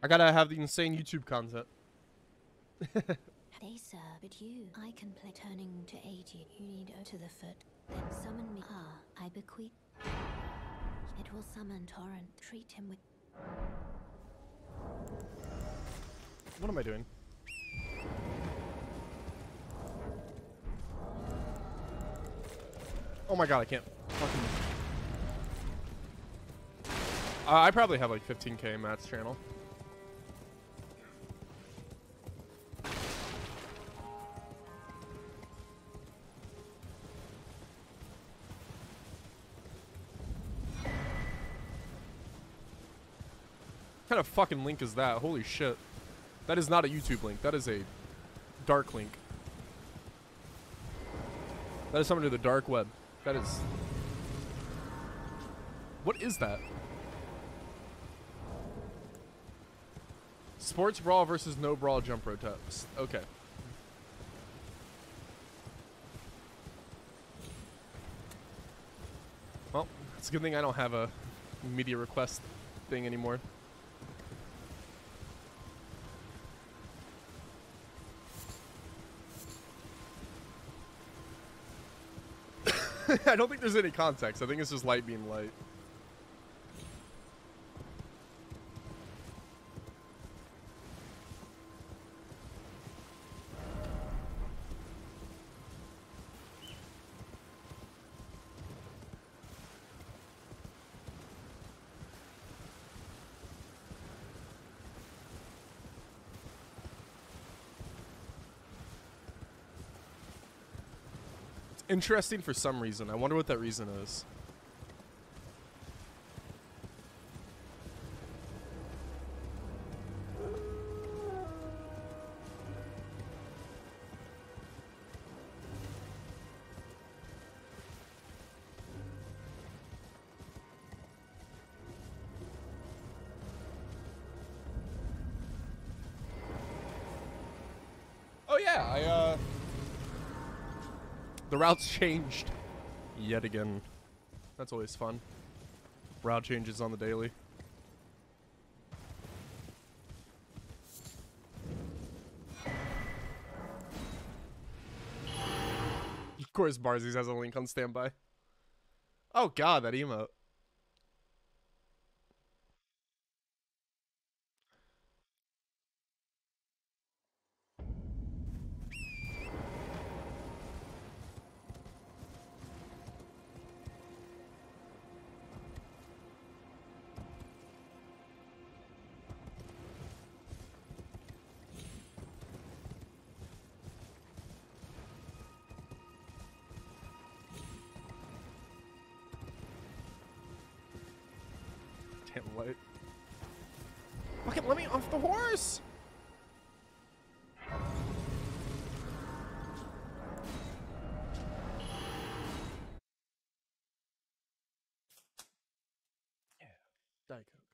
I gotta have the insane YouTube content. Hey sir, but you, I can play turning to 80. You need O to the foot, then summon me. Ah, I bequeath. It will summon Torrent. Treat him with. What am I doing? Oh my god, I can't fucking... I probably have like 15k in Matt's channel. What kind of fucking link is that? Holy shit. That is not a YouTube link. That is a dark link. That is something to the dark web. That is... What is that? Sports brawl versus no brawl jump rope test. Okay. Well, it's a good thing I don't have a media request thing anymore. I don't think there's any context. I think it's just light being light. Interesting for some reason. I wonder what that reason is. Oh yeah, the route's changed yet again. That's always fun. Route changes on the daily. Of course, Barzies has a link on standby. Oh god, that emote. Damn light. Fucking let me off the horse! Yeah, Diet Coke.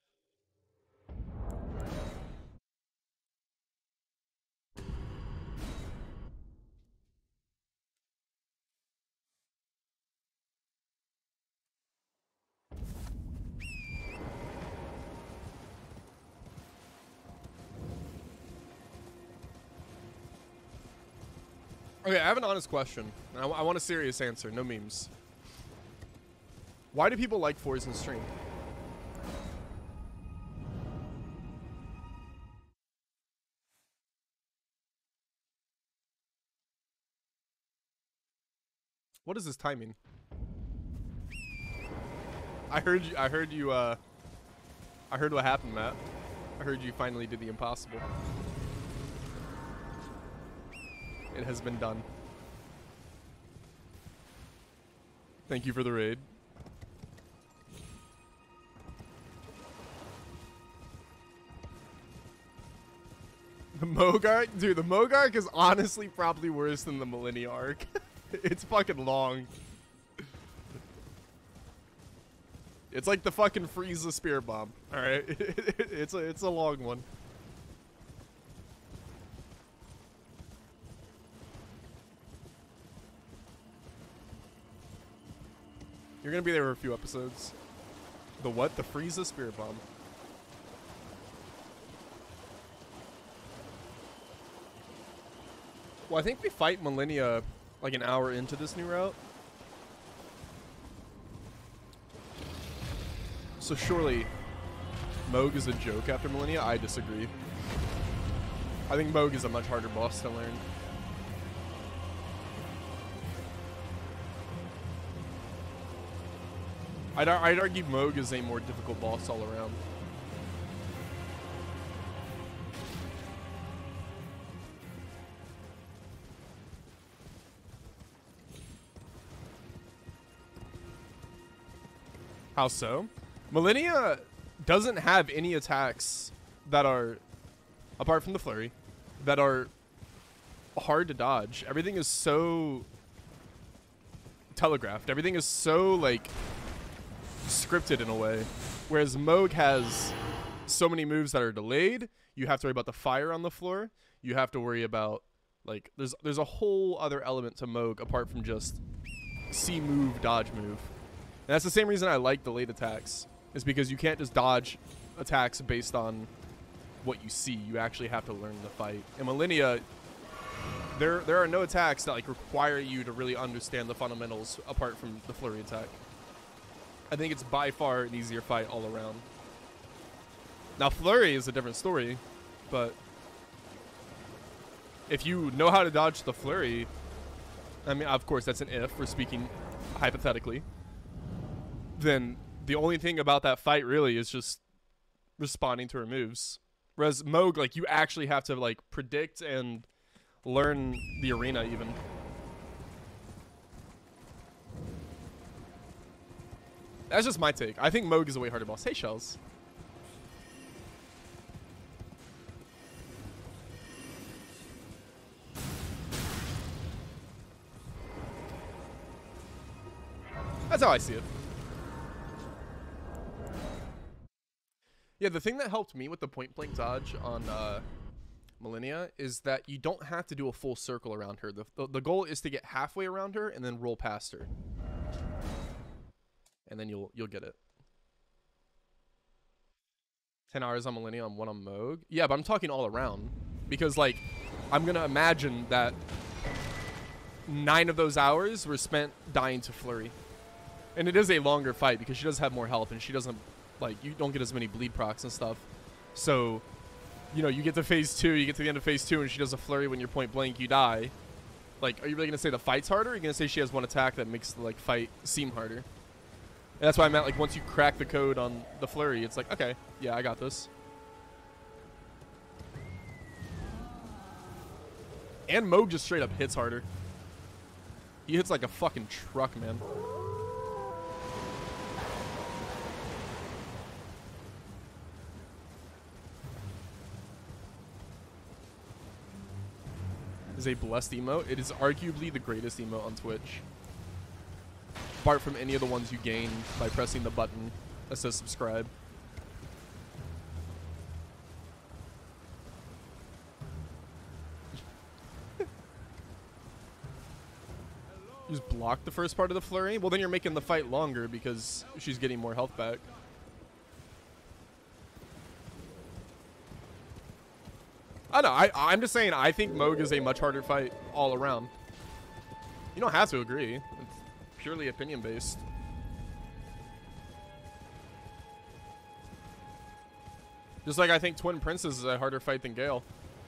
Okay, I have an honest question. I want a serious answer, no memes. Why do people like Forza in stream? What is this timing? I heard what happened, Matt. I heard you finally did the impossible. It has been done. Thank you for the raid. The Mogark? Dude, the Mogark is honestly probably worse than the Millennia arc. It's fucking long. It's like the fucking Frieza spear bomb. Alright? It's a long one. You're gonna be there for a few episodes. The what? The Frieza spear bomb. Well, I think we fight Millennia like an hour into this new route. So surely Moog is a joke after Millennia? I disagree. I think Moog is a much harder boss to learn. I'd argue Moog is a more difficult boss all around. How so? Millennia doesn't have any attacks that are, apart from the flurry, that are hard to dodge. Everything is so telegraphed. Everything is so, like, scripted in a way. Whereas Moog has so many moves that are delayed. You have to worry about the fire on the floor. You have to worry about, like, there's a whole other element to Moog apart from just see move, dodge move. And that's the same reason I like delayed attacks, is because you can't just dodge attacks based on what you see. You actually have to learn the fight. In Millennia, there are no attacks that like require you to really understand the fundamentals apart from the flurry attack. I think it's by far an easier fight all around. Now flurry is a different story, but if you know how to dodge the flurry, I mean, of course that's an if, we're speaking hypothetically, then the only thing about that fight really is just responding to her moves. Whereas Moog, like, you actually have to like predict and learn the arena even. That's just my take. I think Moog is a way harder boss. Hey, Shells. That's how I see it. Yeah, the thing that helped me with the point blank dodge on Millennia is that you don't have to do a full circle around her. The goal is to get halfway around her and then roll past her. And then you'll get it. 10 hours on Millennia and 1 on Moog. Yeah, but I'm talking all around. Because, like, I'm going to imagine that 9 of those hours were spent dying to Flurry. And it is a longer fight because she does have more health and she doesn't, like, you don't get as many bleed procs and stuff. So, you know, you get to phase 2, you get to the end of phase 2 and she does a Flurry when you're point blank, you die. Like, are you really going to say the fight's harder? Or are you going to say she has one attack that makes the, like, fight seem harder? And that's why I meant, like, once you crack the code on the Flurry, it's like, okay, yeah, I got this. And Moog just straight up hits harder. He hits like a fucking truck, man. Is a blessed emote. It is arguably the greatest emote on Twitch. Apart from any of the ones you gain by pressing the button that says subscribe. You just block the first part of the flurry? Well, then you're making the fight longer because she's getting more health back. I don't know. I'm just saying I think Moog is a much harder fight all around. You don't have to agree. It's purely opinion based. Just like I think Twin Princess is a harder fight than Gale.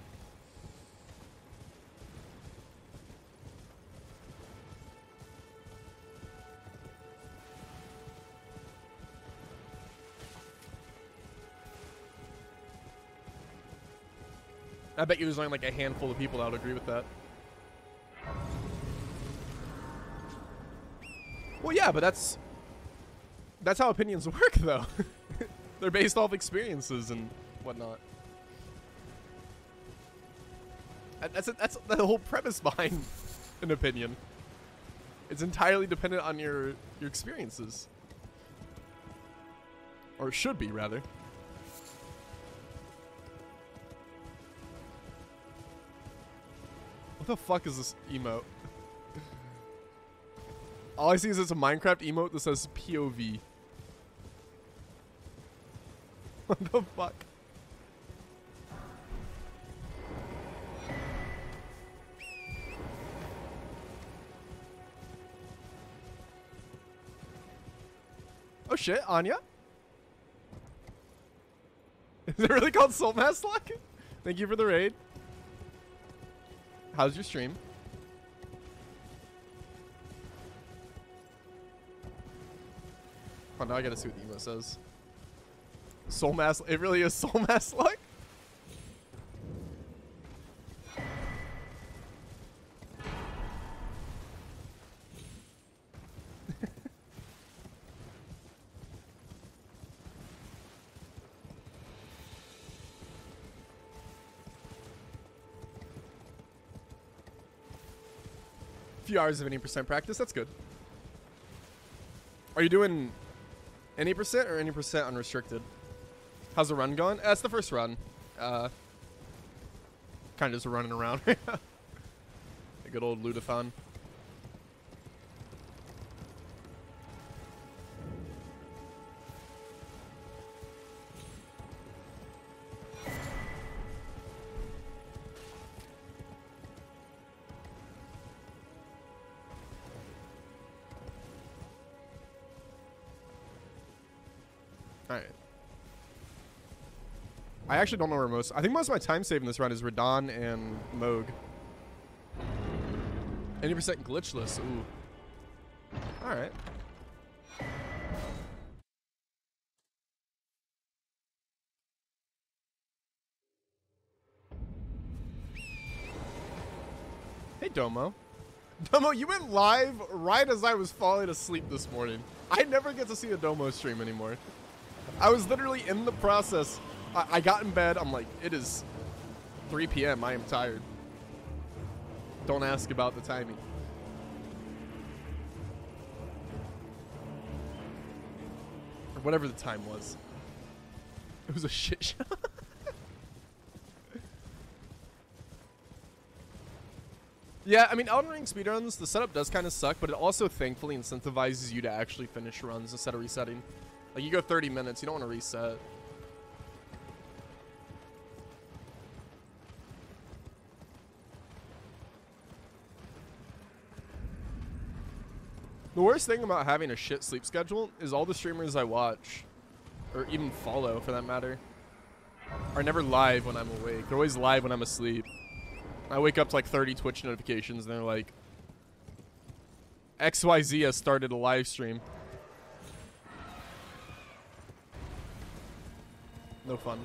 I bet you there's only like a handful of people that would agree with that. Well, yeah, but that's how opinions work, though. They're based off experiences and whatnot. That's the whole premise behind an opinion. It's entirely dependent on your experiences, or it should be, rather. What the fuck is this emote? All I see is it's a Minecraft emote that says POV. What the fuck? Oh shit, Anya. Is it really called Soul Mass Lock? Thank you for the raid. How's your stream? Oh, now I gotta see what the emo says. Soul Mass. It really is Soul Mass Lock? Few hours of any percent practice. That's good. Are you doing any percent or any percent unrestricted? How's the run going? That's the first run. Kind of just running around. A good old lootathon. Alright. I actually don't know where most... I think most of my time saving this run is Radon and Moog. Any percent glitchless. Ooh. Alright. Hey, Domo. Domo, you went live right as I was falling asleep this morning. I never get to see a Domo stream anymore. I was literally in the process. I got in bed. I'm like, it is 3 p.m. I am tired. Don't ask about the timing. Or whatever the time was. It was a shit show. Yeah, I mean, Elden Ring speedruns, the setup does kind of suck, but it also thankfully incentivizes you to actually finish runs instead of resetting. Like, you go 30 minutes, you don't want to reset. The worst thing about having a shit sleep schedule is all the streamers I watch, or even follow for that matter, are never live when I'm awake. They're always live when I'm asleep. I wake up to like 30 Twitch notifications and they're like, XYZ has started a live stream. No fun.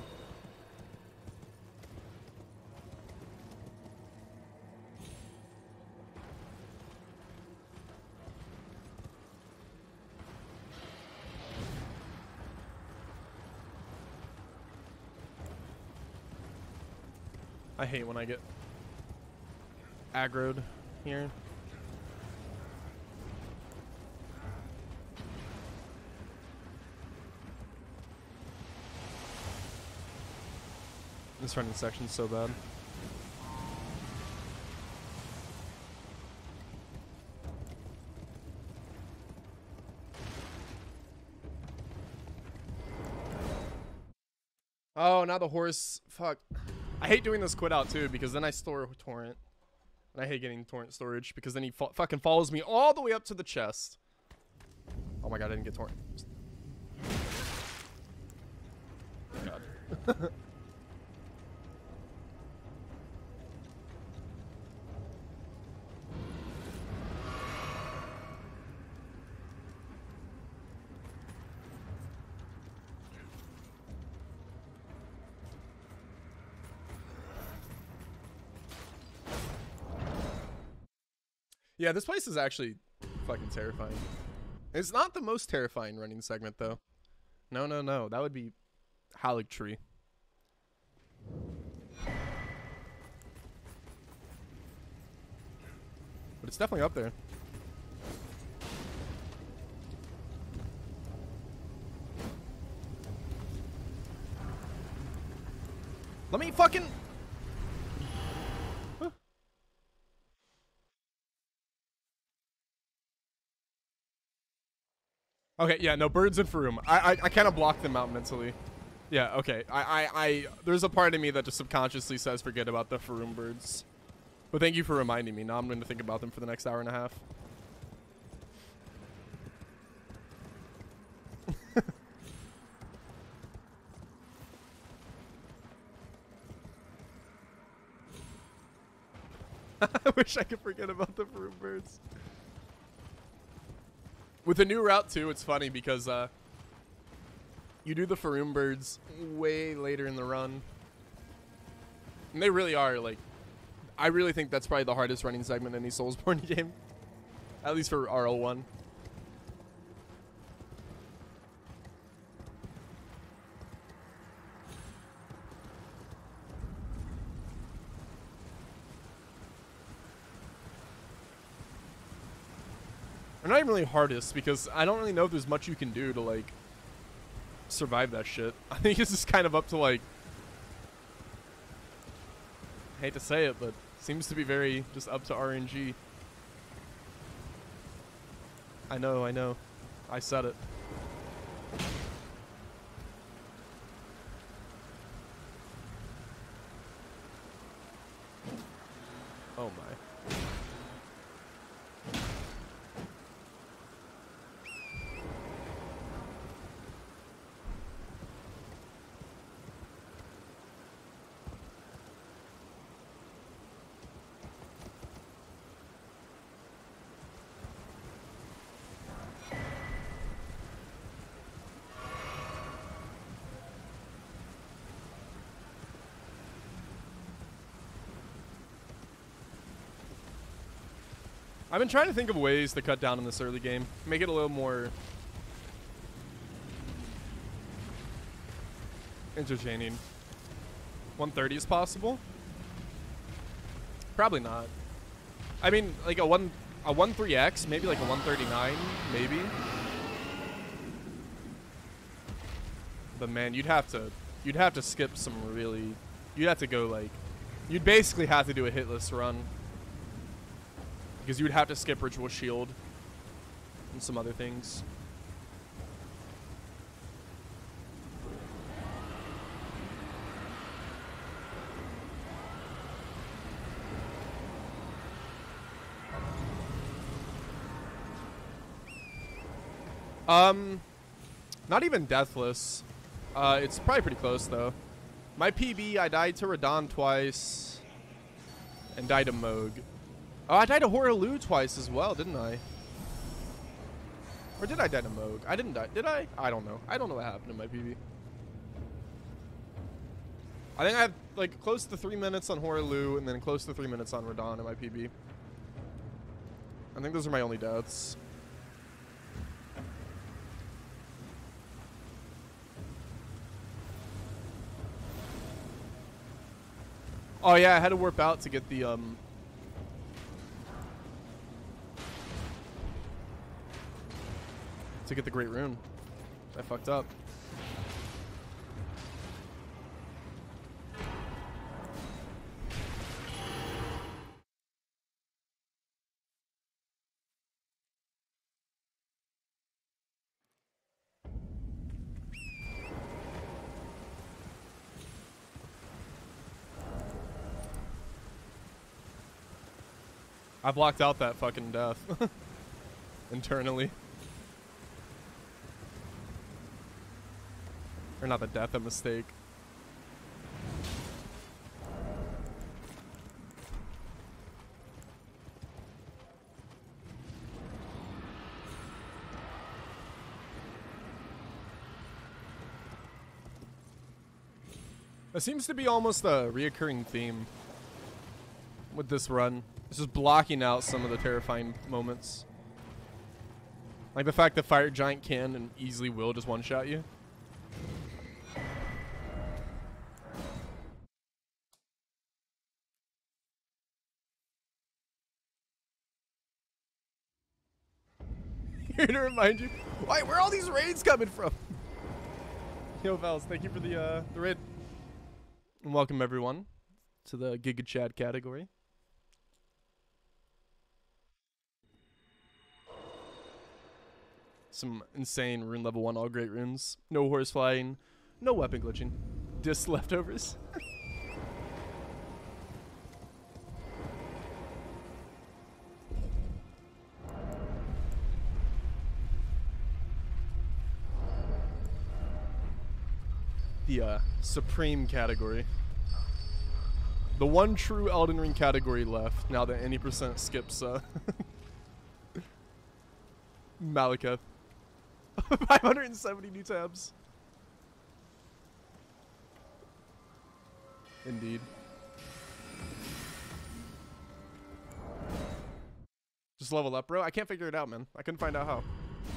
I hate when I get aggroed here. This running section's so bad. Oh, now the horse. Fuck. I hate doing this quit out too because then I store torrent. And I hate getting torrent storage because then he fucking follows me all the way up to the chest. Oh my god, I didn't get torrent. God. Yeah, this place is actually fucking terrifying. It's not the most terrifying running segment, though. No, no, no. That would be Haligtree. But it's definitely up there. Let me fucking... Okay, yeah, no, birds and Faroum. I kind of block them out mentally. Yeah, okay. There's a part of me that just subconsciously says forget about the Faroum birds. But thank you for reminding me. Now I'm going to think about them for the next hour and a half. I wish I could forget about the Faroon birds. With the new route too, it's funny because you do the Faroon birds way later in the run. And they really are, like, I really think that's probably the hardest running segment in any Soulsborne game. At least for RL1. Or not even really hardest, because I don't really know if there's much you can do to, like, survive that shit. I think it's just kind of up to, like, I hate to say it, but seems to be very just up to RNG. I know. I said it. Oh my. I've been trying to think of ways to cut down in this early game. Make it a little more entertaining. 130 is possible? Probably not. I mean, like a 13X, maybe like a 139, maybe. But man, you'd have to skip some really, you'd have to go like, you'd basically have to do a hitless run. Because you would have to skip Ritual Shield and some other things. Not even Deathless. It's probably pretty close though. My PB, I died to Radon twice and died to Moog. Oh, I died to Horaloo twice as well, didn't I? Or did I die to Moog? I didn't die. Did I? I don't know. I don't know what happened in my PB. I think I have like close to 3 minutes on Horaloo and then close to 3 minutes on Radon in my PB. I think those are my only deaths. Oh yeah, I had to warp out to get the Great Rune. I fucked up. I blocked out that fucking death internally. Or not the death, a mistake. That seems to be almost a reoccurring theme with this run. It's just blocking out some of the terrifying moments. Like the fact that Fire Giant can and easily will just one-shot you. Here to remind you. Wait, where are all these raids coming from? Yo, Vals, thank you for the raid. And welcome everyone to the Giga Chad category. Some insane rune level 1 all great runes. No horse flying, no weapon glitching. Disc leftovers. The supreme category. The one true Elden Ring category left now that any percent skips Malekith. 570 new tabs. Indeed. Just level up, bro? I can't figure it out, man. I couldn't find out how.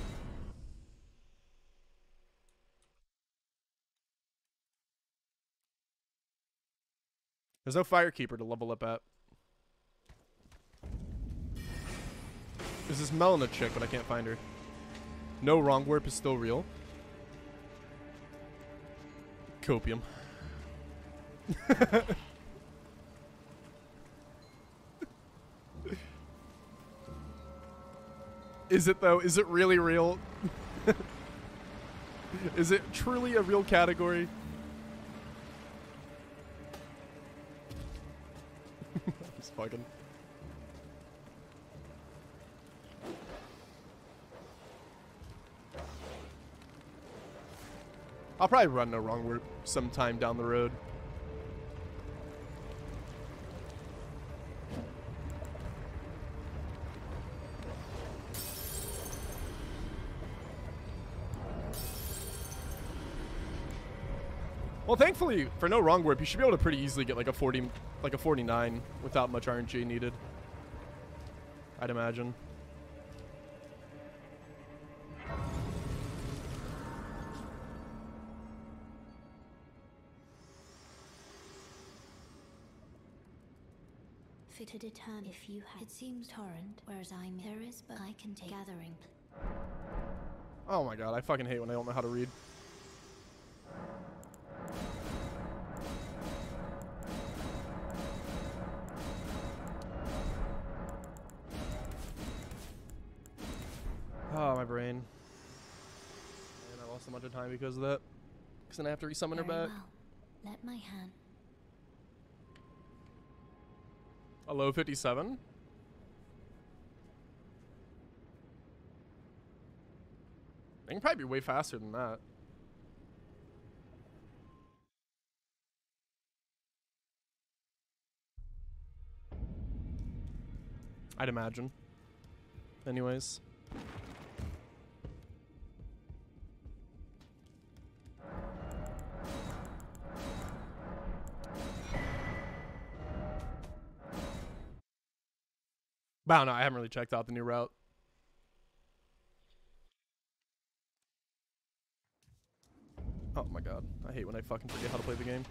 There's no Firekeeper to level up at. There's this Melina chick, but I can't find her. No, wrong warp is still real. Copium. Is it though? Is it really real? Is it truly a real category? Just fucking. I'll probably run no wrong warp sometime down the road. Well, thankfully, for no wrong warp, you should be able to pretty easily get like a 40, like a 49 without much RNG needed. I'd imagine. Fit to determine if you have. It seems torrent, whereas I'm there is, but I can take gathering. Oh my god, I fucking hate when I don't know how to read. Oh, my brain. And I lost a bunch of time because of that. Because then I have to resummon her back. Well. Let my hand. A low 57? I can probably be way faster than that. I'd imagine. Anyways. Wow, no, I haven't really checked out the new route. Oh my god. I hate when I fucking forget how to play the game.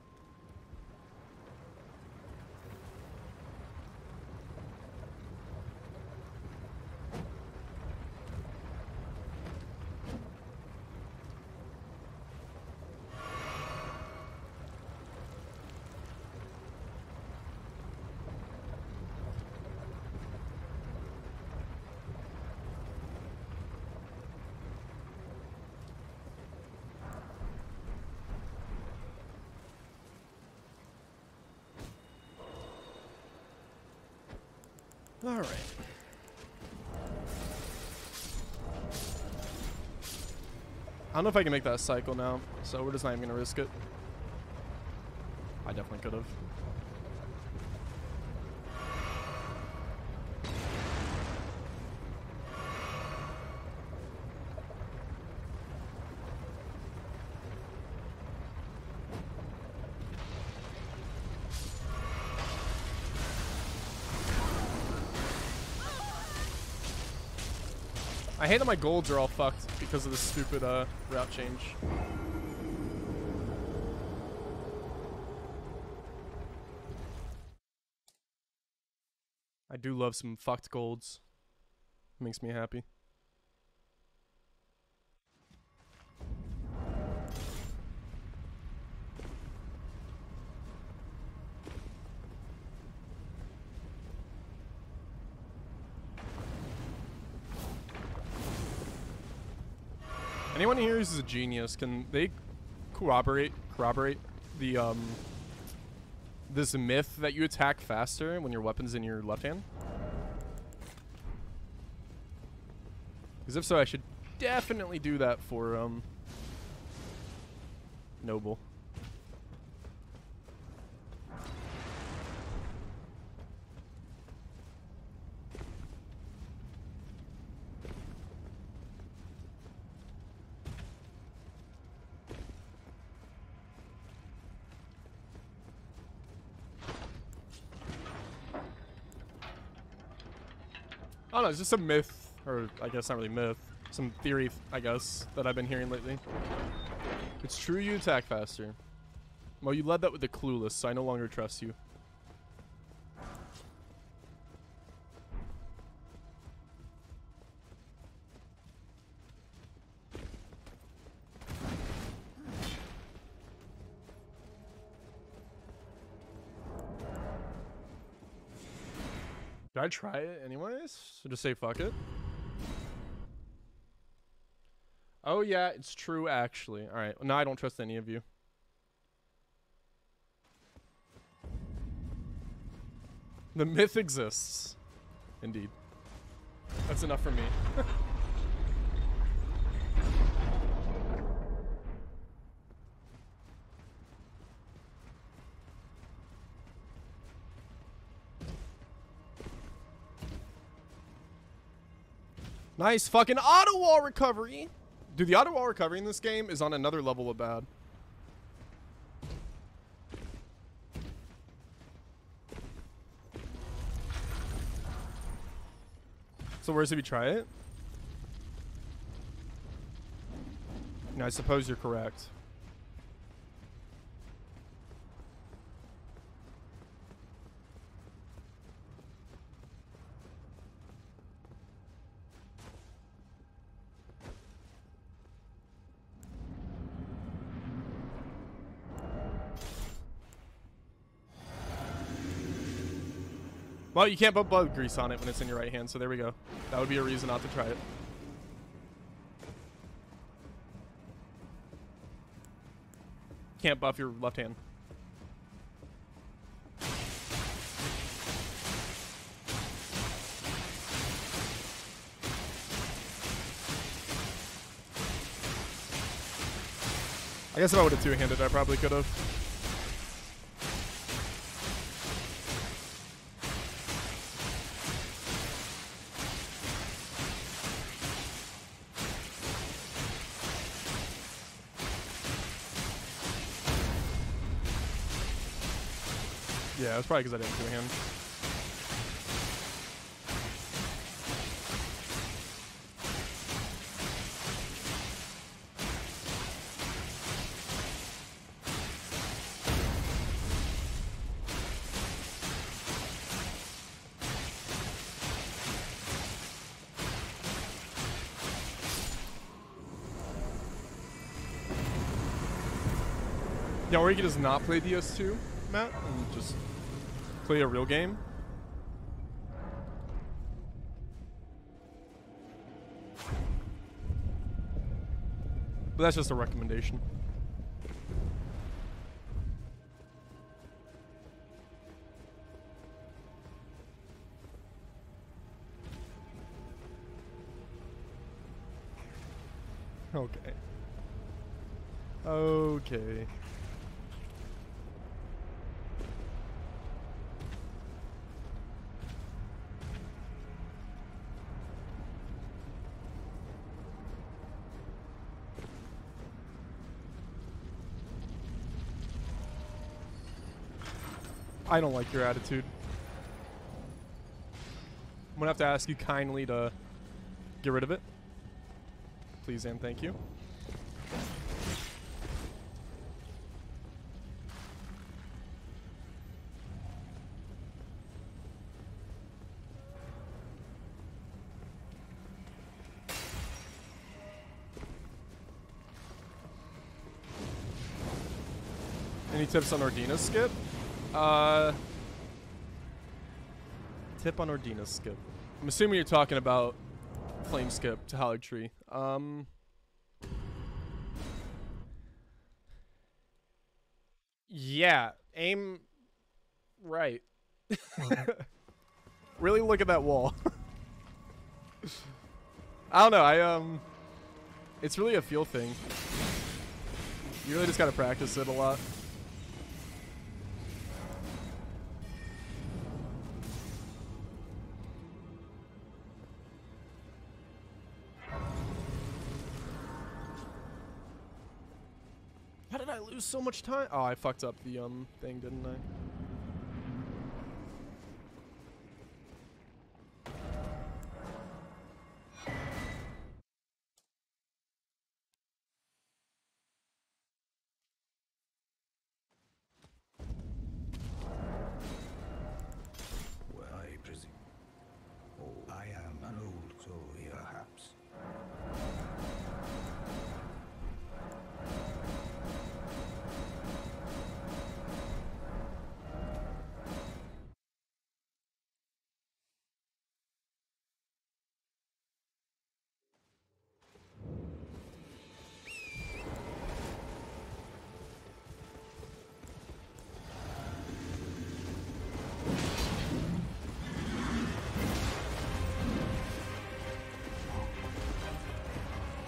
All right. I don't know if I can make that a cycle now, so we're just not even gonna risk it. I definitely could have. I hate that my golds are all fucked because of this stupid route change. I do love some fucked golds. Makes me happy. Anyone here who's a genius, can they corroborate the this myth that you attack faster when your weapon's in your left hand? Because if so, I should definitely do that for Noble. don't know, it's just a myth, or I guess not really myth, some theory, I guess, that I've been hearing lately. It's true you attack faster. Well, you led that with the clueless, so I no longer trust you. Should I try it anyways? So just say fuck it? Oh yeah, it's true actually. Alright, well, now I don't trust any of you. The myth exists. Indeed. That's enough for me. Nice fucking auto wall recovery. Dude, the auto wall recovery in this game is on another level of bad. So where's if you try it? No, I suppose you're correct. Well, you can't put bug grease on it when it's in your right hand, so there we go. That would be a reason not to try it. Can't buff your left hand. I guess if I would have two-handed, I probably could have. Yeah, it's probably because I didn't two-hand. Yeah, or you could just not play DS2, Matt, and just play a real game. But that's just a recommendation. Okay. Okay. I don't like your attitude. I'm gonna have to ask you kindly to get rid of it. Please and thank you. Any tips on Ordina's skip? Tip on Ordina's skip. I'm assuming you're talking about flame skip to Hollow Tree. Yeah, aim right. Really look at that wall. I don't know, it's really a feel thing. You really just gotta practice it a lot. How did I lose so much time? Oh, I fucked up the thing, didn't I?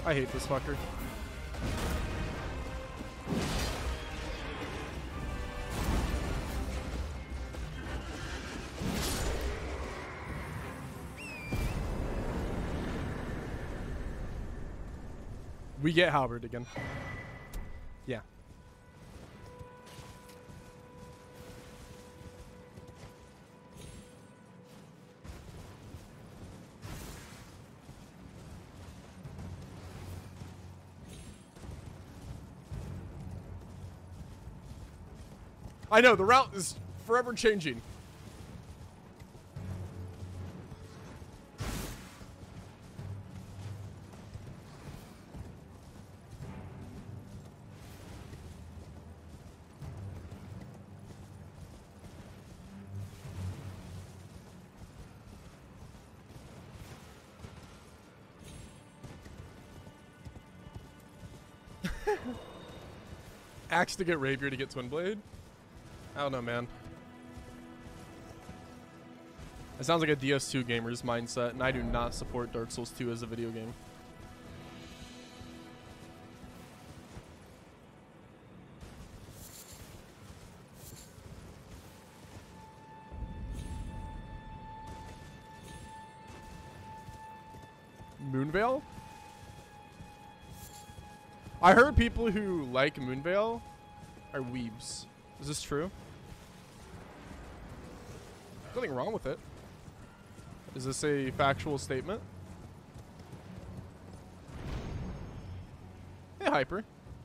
I hate this fucker. We get Halberd again. Yeah. I know, the route is forever changing. Axe to get Rapier to get Twin Blade? I don't know, man. It sounds like a DS2 gamer's mindset, and I do not support Dark Souls 2 as a video game. Moonveil? I heard people who like Moonveil are weebs. Is this true? Nothing wrong with it. Is this a factual statement? Hey, Hyper.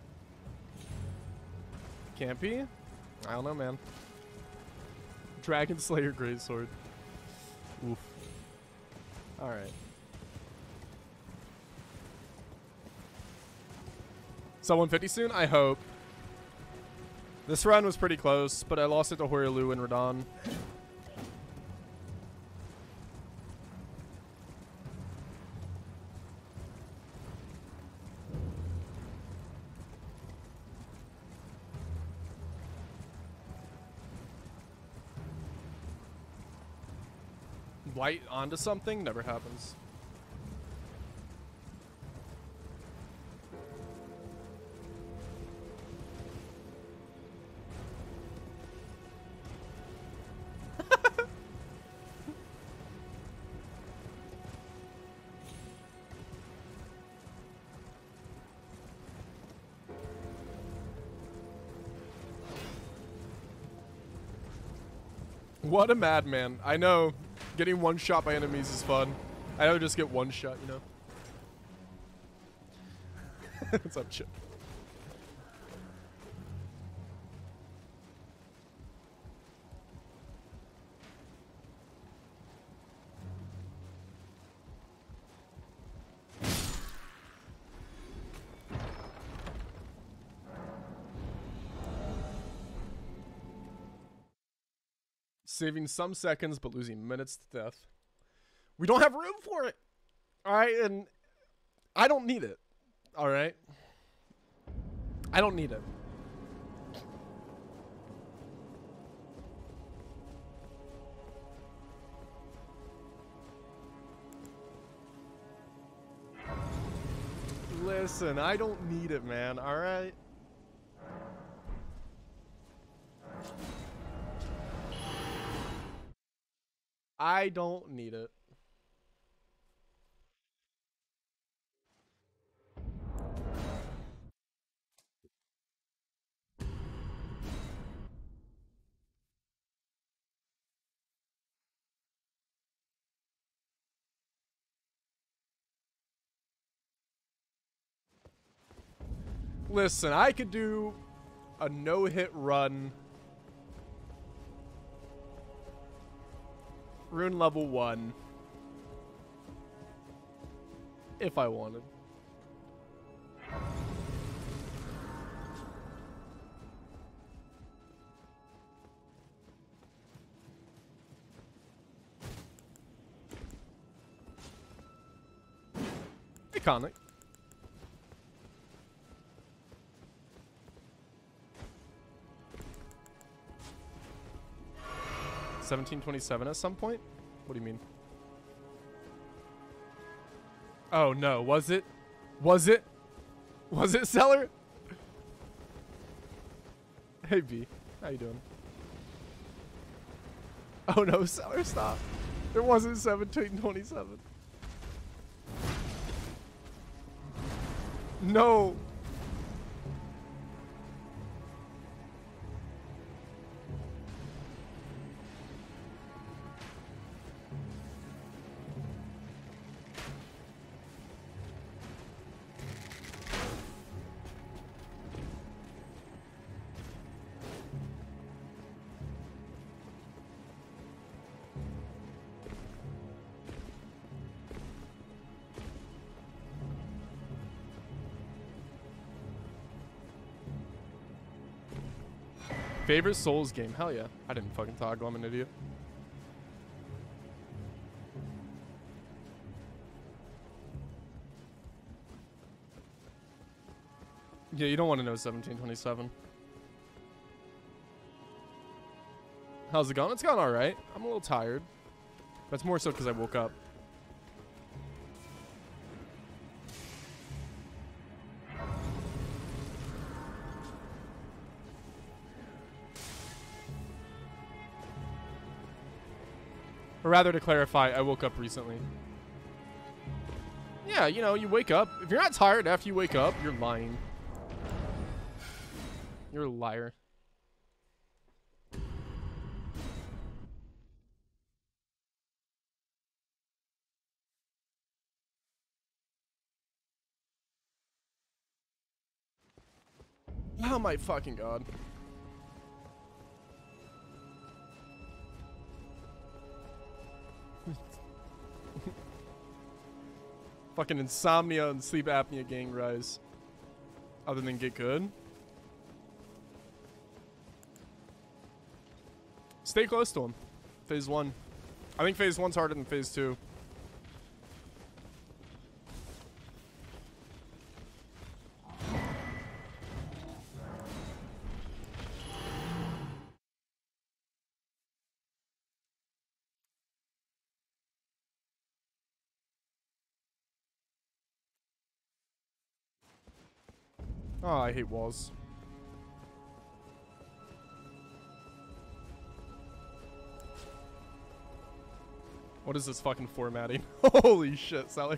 Campy? I don't know, man. Dragon Slayer Greatsword. Oof. Alright. So 150 soon? I hope. This run was pretty close, but I lost it to Horiolu and Radon. White onto something? Never happens. What a madman. I know getting one shot by enemies is fun. I know just get one shot, you know. What's up, Chip? Saving some seconds, but losing minutes to death. We don't have room for it. All right, and I don't need it. All right. I don't need it. Listen, I don't need it, man. All right. I don't need it. Listen, I could do a no-hit run. Rune level 1. If I wanted. Iconic. $17.27 at some point? What do you mean? Oh no, was it? Was it? Was it Seller? Hey B, how you doing? Oh no, Seller, stop. There wasn't 1727. No. Favorite Souls game? Hell yeah. I didn't fucking toggle. I'm an idiot. Yeah, you don't want to know 1727. How's it going? It's gone alright. I'm a little tired. That's more so because I woke up. Or rather, to clarify, I woke up recently. Yeah, you know, you wake up. If you're not tired after you wake up, you're lying. You're a liar. Oh my fucking god. Fucking insomnia and sleep apnea gang rise. Other than get good. Stay close to him. Phase 1. I think phase 1's harder than phase 2. Oh, I hate walls. What is this fucking formatting? Holy shit, Sally.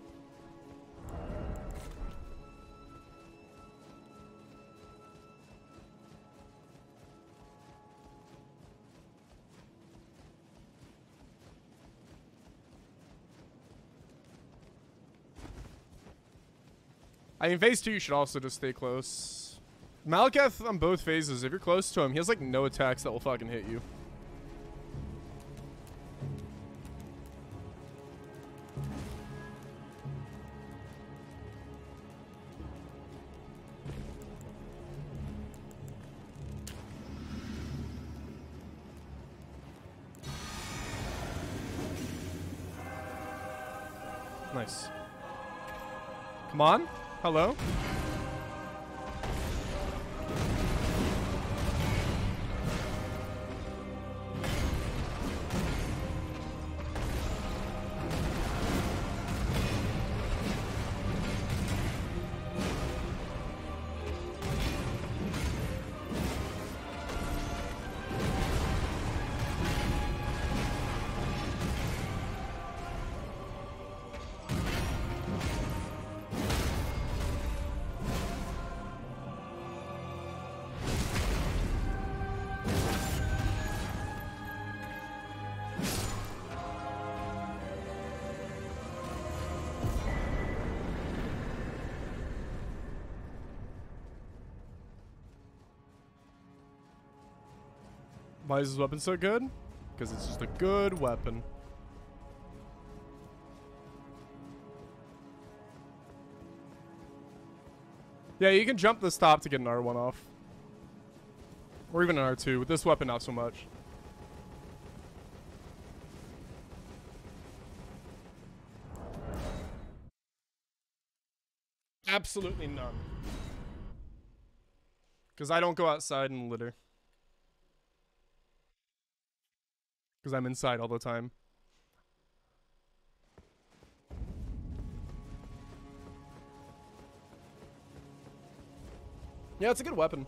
I mean, phase 2, you should also just stay close. Malekith on both phases, if you're close to him, he has like no attacks that will fucking hit you. Nice. Come on. Hello? Why is this weapon so good? Because it's just a good weapon. Yeah, you can jump the stop to get an R1 off. Or even an R2. With this weapon, not so much. Absolutely none. Because I don't go outside and litter. Because I'm inside all the time. Yeah, it's a good weapon.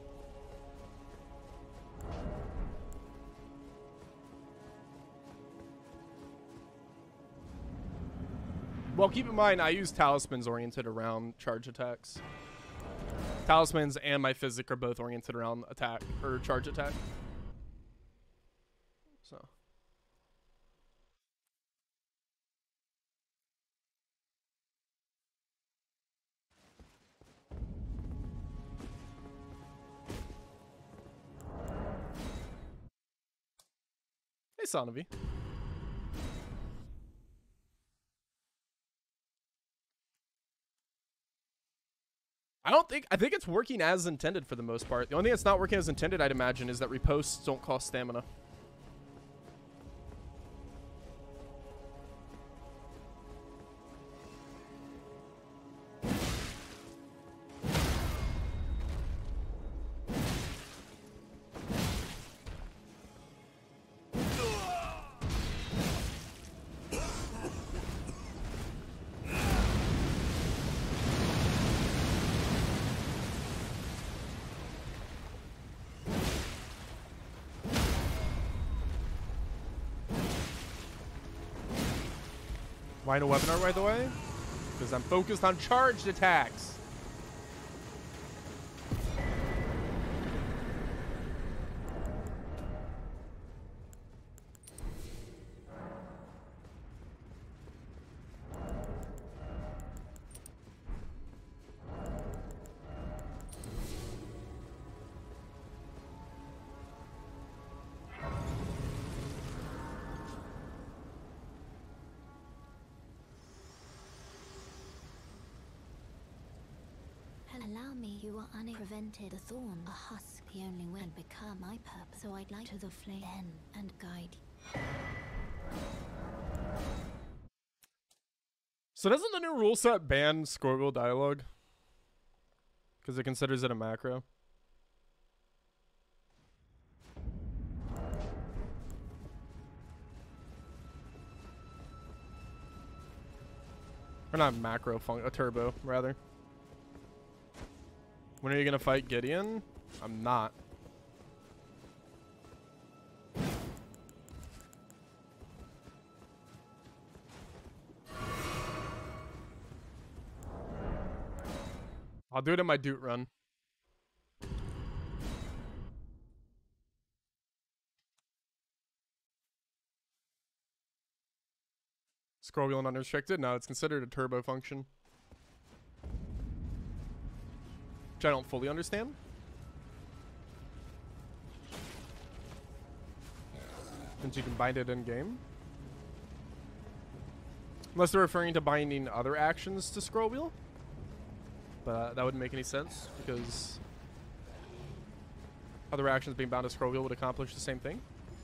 Well, keep in mind, I use talismans oriented around charge attacks. Talismans and my physic are both oriented around attack or charge attack. So. Hey, Sonovi. I think it's working as intended for the most part. The only thing that's not working as intended, I'd imagine, is that reposts don't cost stamina. Why no weapon art, by the way? Because I'm focused on charged attacks. Allow me, you are unprevented. The thorn, a husk, the only way to become my purpose. So I'd like to the flame and guide. So doesn't the new rule set ban scroll wheel dialogue? Because it considers it a macro. Or not macro, a turbo, rather. When are you going to fight Gideon? I'm not. I'll do it in my Doot run. Scroll wheel and unrestricted? No, it's considered a turbo function. Which I don't fully understand. Since you can bind it in game. Unless they're referring to binding other actions to scroll wheel. But that wouldn't make any sense because other actions being bound to scroll wheel would accomplish the same thing.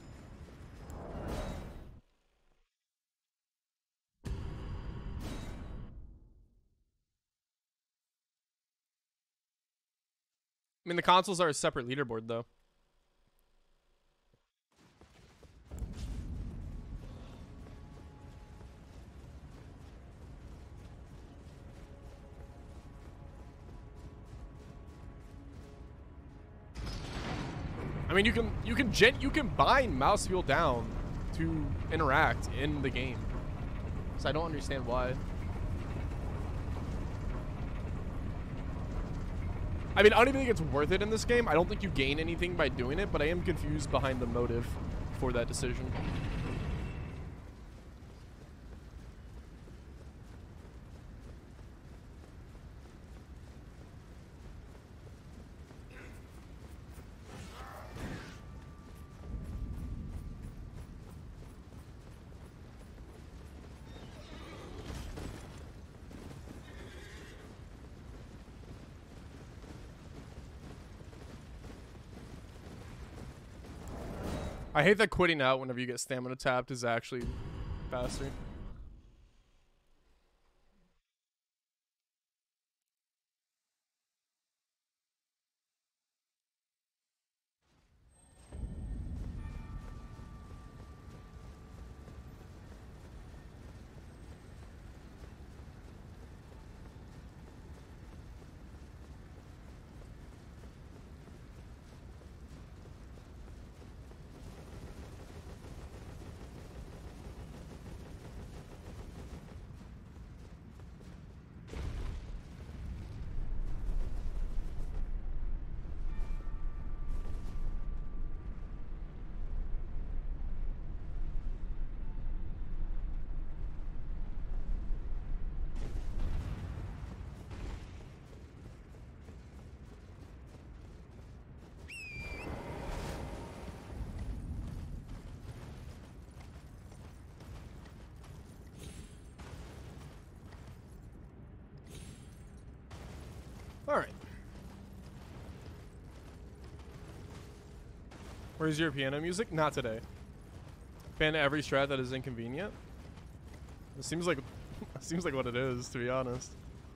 I mean, the consoles are a separate leaderboard, though. I mean, you can bind mouse wheel down to interact in the game. So I don't understand why. I mean, I don't even think it's worth it in this game. I don't think you gain anything by doing it, but I am confused behind the motive for that decision. I hate that quitting out whenever you get stamina tapped is actually faster. Where's your piano music? Not today. Ban every strat that is inconvenient. It seems like seems like what it is, to be honest.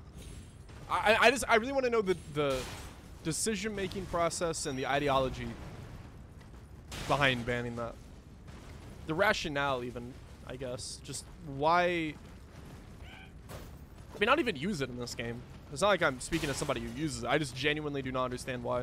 I really want to know the decision making process and the ideology behind banning that. The rationale, even, I guess. Just why? I mean, I don't even use it in this game. It's not like I'm speaking to somebody who uses it. I just genuinely do not understand why.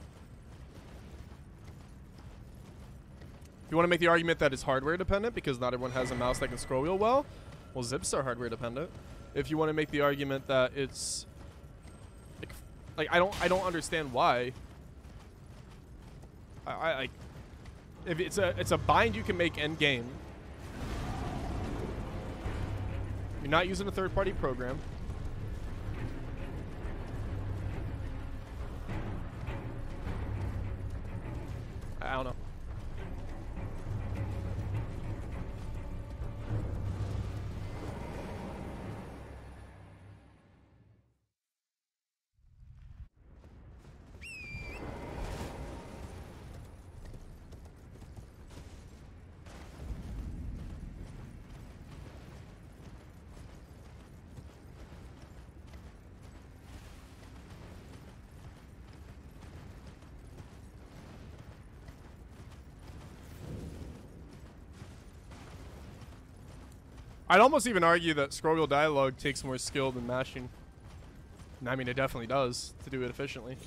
If you want to make the argument that it's hardware dependent because not everyone has a mouse that can scroll wheel well zips are hardware dependent. If you want to make the argument that it's like I don't understand why. I if it's a bind you can make end game. You're not using a third-party program. I don't know. I'd almost even argue that scroll wheel dialogue takes more skill than mashing. And I mean, it definitely does to do it efficiently.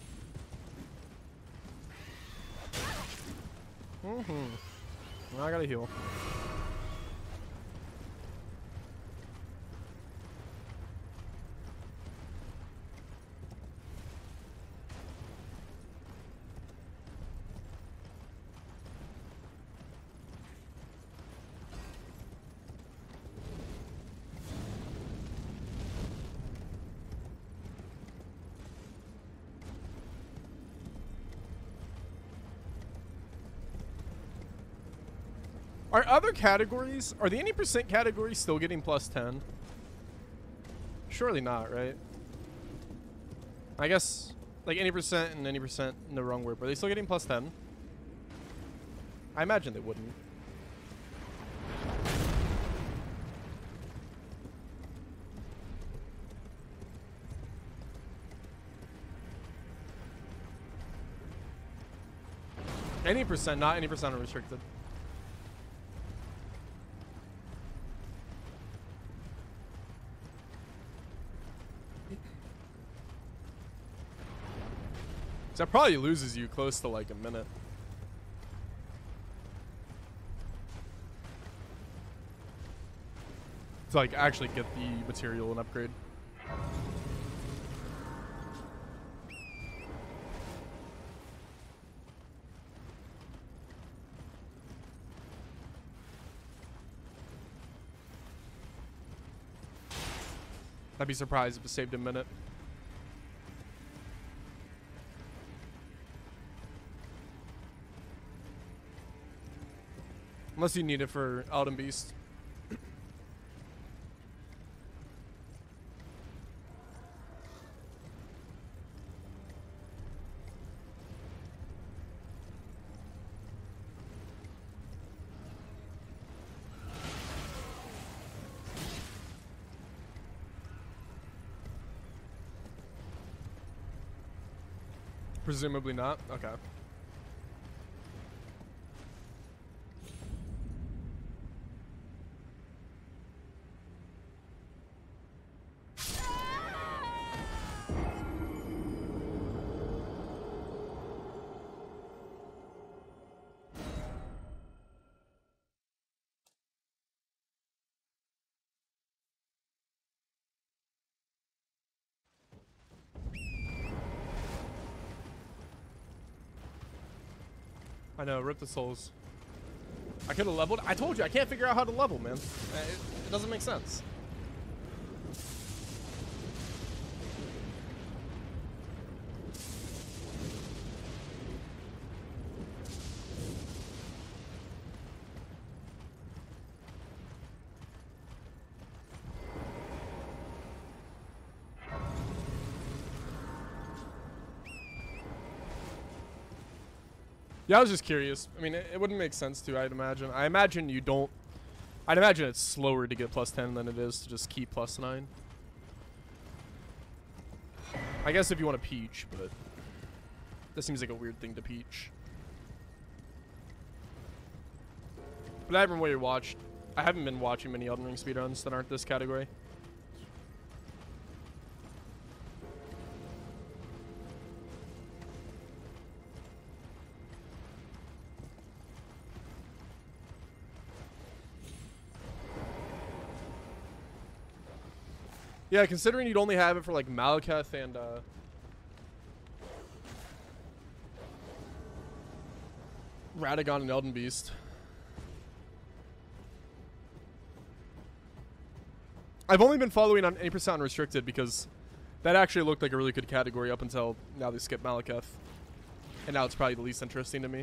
Well, I gotta heal. Are other categories, are the any percent categories still getting plus 10? Surely not, right? I guess, like any percent and any percent in the wrong word, but are they still getting plus 10? I imagine they wouldn't. Any percent, not any percent unrestricted. That probably loses you close to like a minute. To like actually get the material and upgrade. I'd be surprised if it saved a minute. Unless you need it for Elden Beast. Presumably not. Okay. I know, rip the souls. I could have leveled. I told you, I can't figure out how to level, man. It doesn't make sense. Yeah, I was just curious. I mean, it wouldn't make sense to, I'd imagine. I imagine you don't... I'd imagine it's slower to get plus 10 than it is to just keep plus 9. I guess if you want to peach, but... That seems like a weird thing to peach. But I haven't really watched... I haven't been watching many Elden Ring speedruns that aren't this category. Yeah, considering you'd only have it for like Malekith and Radagon and Elden Beast. I've only been following on 80% unrestricted because that actually looked like a really good category up until now they skipped Malekith. And now it's probably the least interesting to me.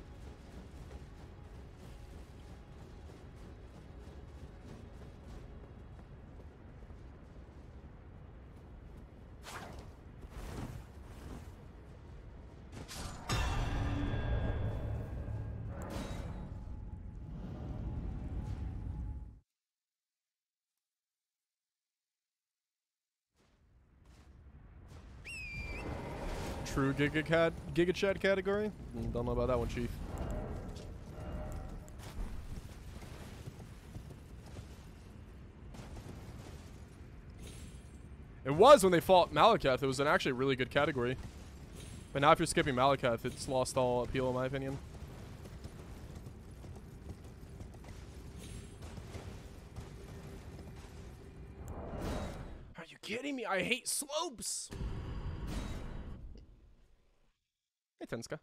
True Giga Chat category? Don't know about that one, Chief. It was when they fought Malekith. It was an actually really good category. But now if you're skipping Malekith, it's lost all appeal in my opinion. Are you kidding me? I hate slopes! Hey, Tenska.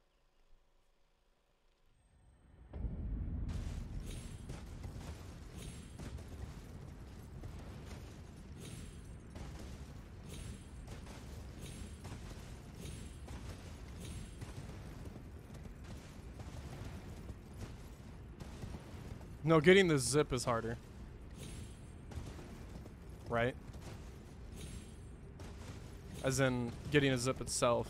No, getting the zip is harder. Right? As in, getting a zip itself.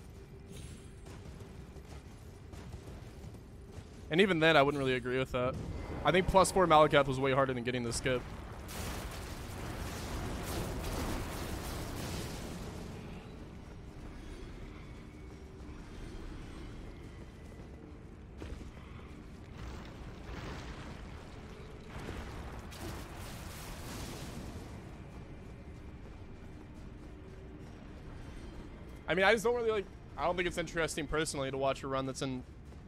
And even then, I wouldn't really agree with that. I think +4 Malekith was way harder than getting the skip. I mean, I just don't really like... I don't think it's interesting personally to watch a run that's in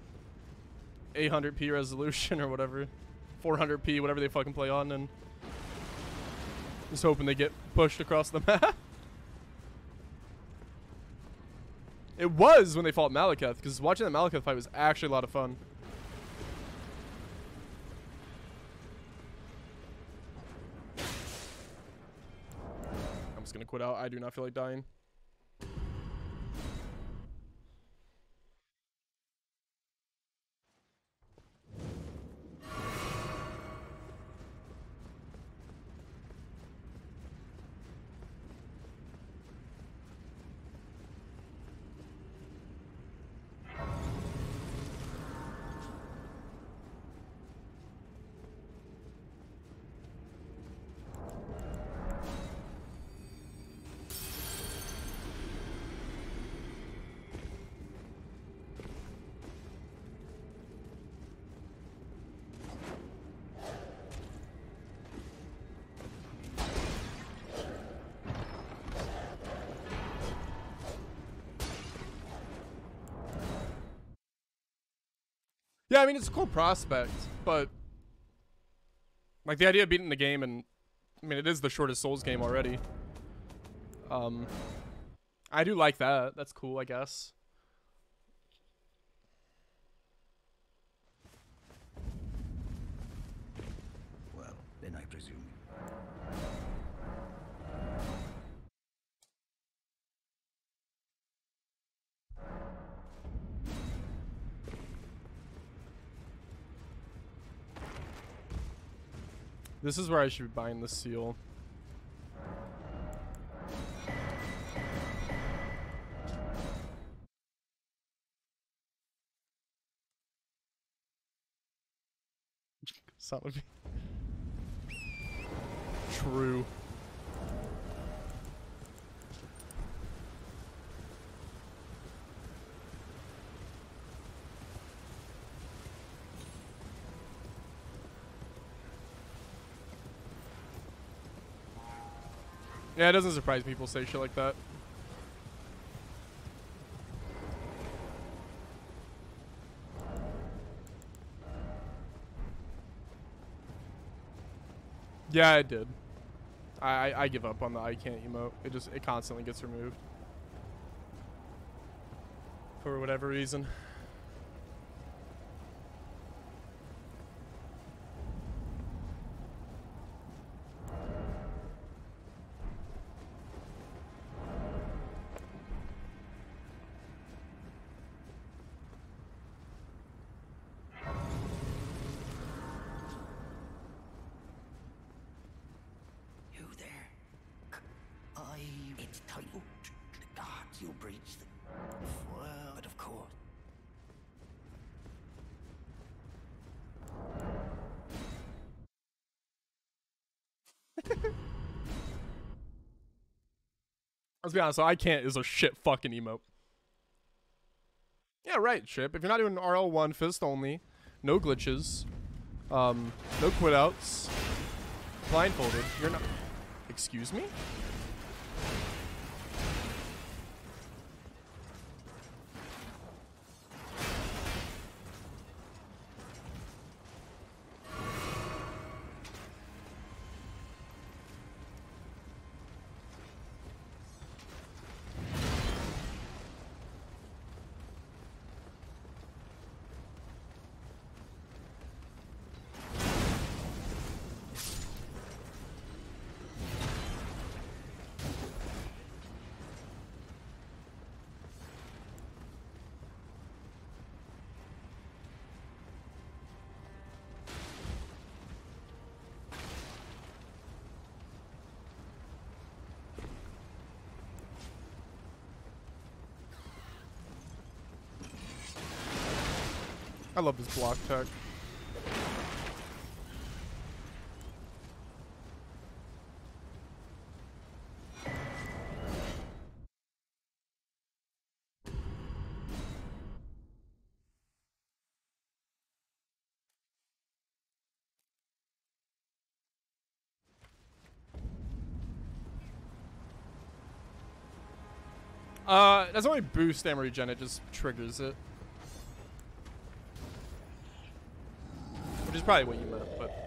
800p resolution or whatever. 400p, whatever they fucking play on, and just hoping they get pushed across the map. It was when they fought Malekith, because watching that Malekith fight was actually a lot of fun. I'm just gonna quit out. I do not feel like dying. Yeah, I mean, it's a cool prospect, but like the idea of beating the game, and I mean, it is the shortest Souls game already. I do like that. That's cool, I guess. Well, then I presume. This is where I should be buying the seal. Son of a... True. Yeah, it doesn't surprise people say shit like that. Yeah, I did. I give up on the I can't emote. It constantly gets removed. For whatever reason. It's titled The Gods You Breach the... Well, but of course. Let's be honest, so I can't is a shit fucking emote. Yeah, right, Chip. If you're not doing RL1 fist only, no glitches, no quit outs, blindfolded, you're not... Excuse me? I love this block tech. That's only boost and regen, it just triggers it. Which is probably what you meant, but...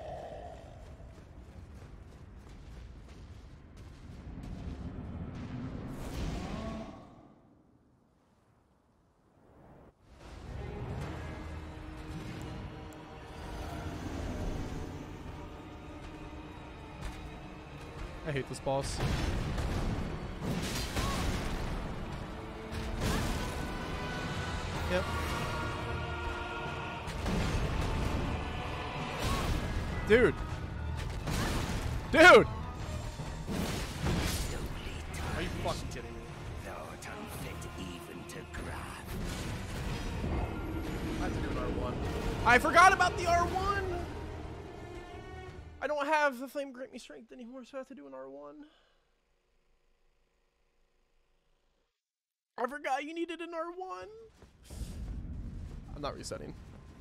I hate this boss. Yep. Dude. Dude! Are you fucking kidding me? Thou art unfit even to grab. I have to do an R1. I forgot about the R1! I don't have the Flame Grant Me Strength anymore, so I have to do an R1. I forgot you needed an R1. I'm not resetting.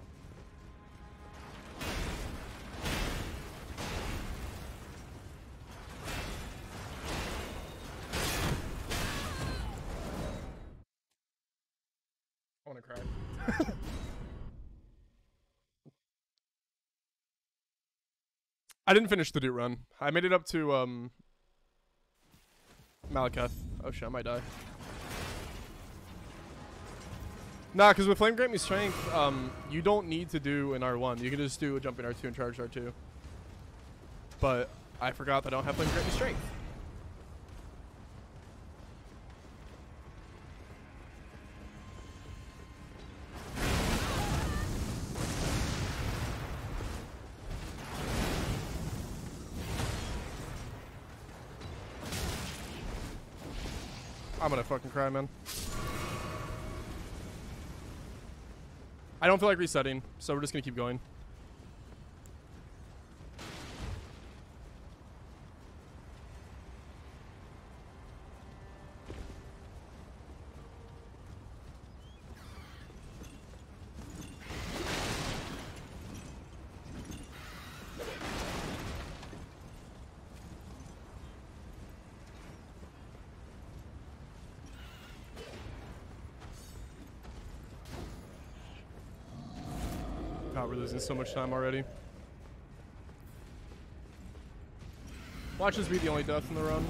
I want to cry. I didn't finish the Dude run. I made it up to Malekith. Oh shit, I might die. Nah, because with Flame Grant Me Strength, you don't need to do an R1. You can just do a jump in R2 and charge R2. But I forgot that I don't have Flame Grant Me Strength. I'm gonna fucking cry, man. I don't feel like resetting, so we're just gonna keep going. God, we're losing so much time already. Watch this be the only death in the run.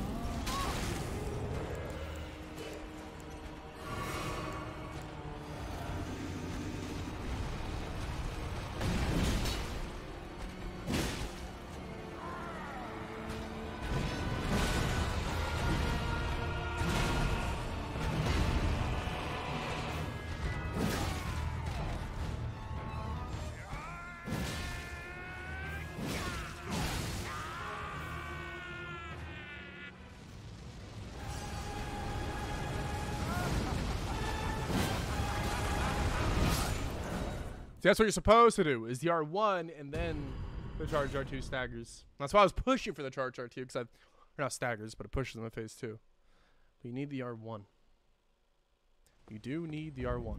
That's what you're supposed to do, is the R1 and then the charge R2 staggers. That's why I was pushing for the charge R2, because I've, or not staggers, but it pushes them in phase 2. But you need the R1. You do need the R1.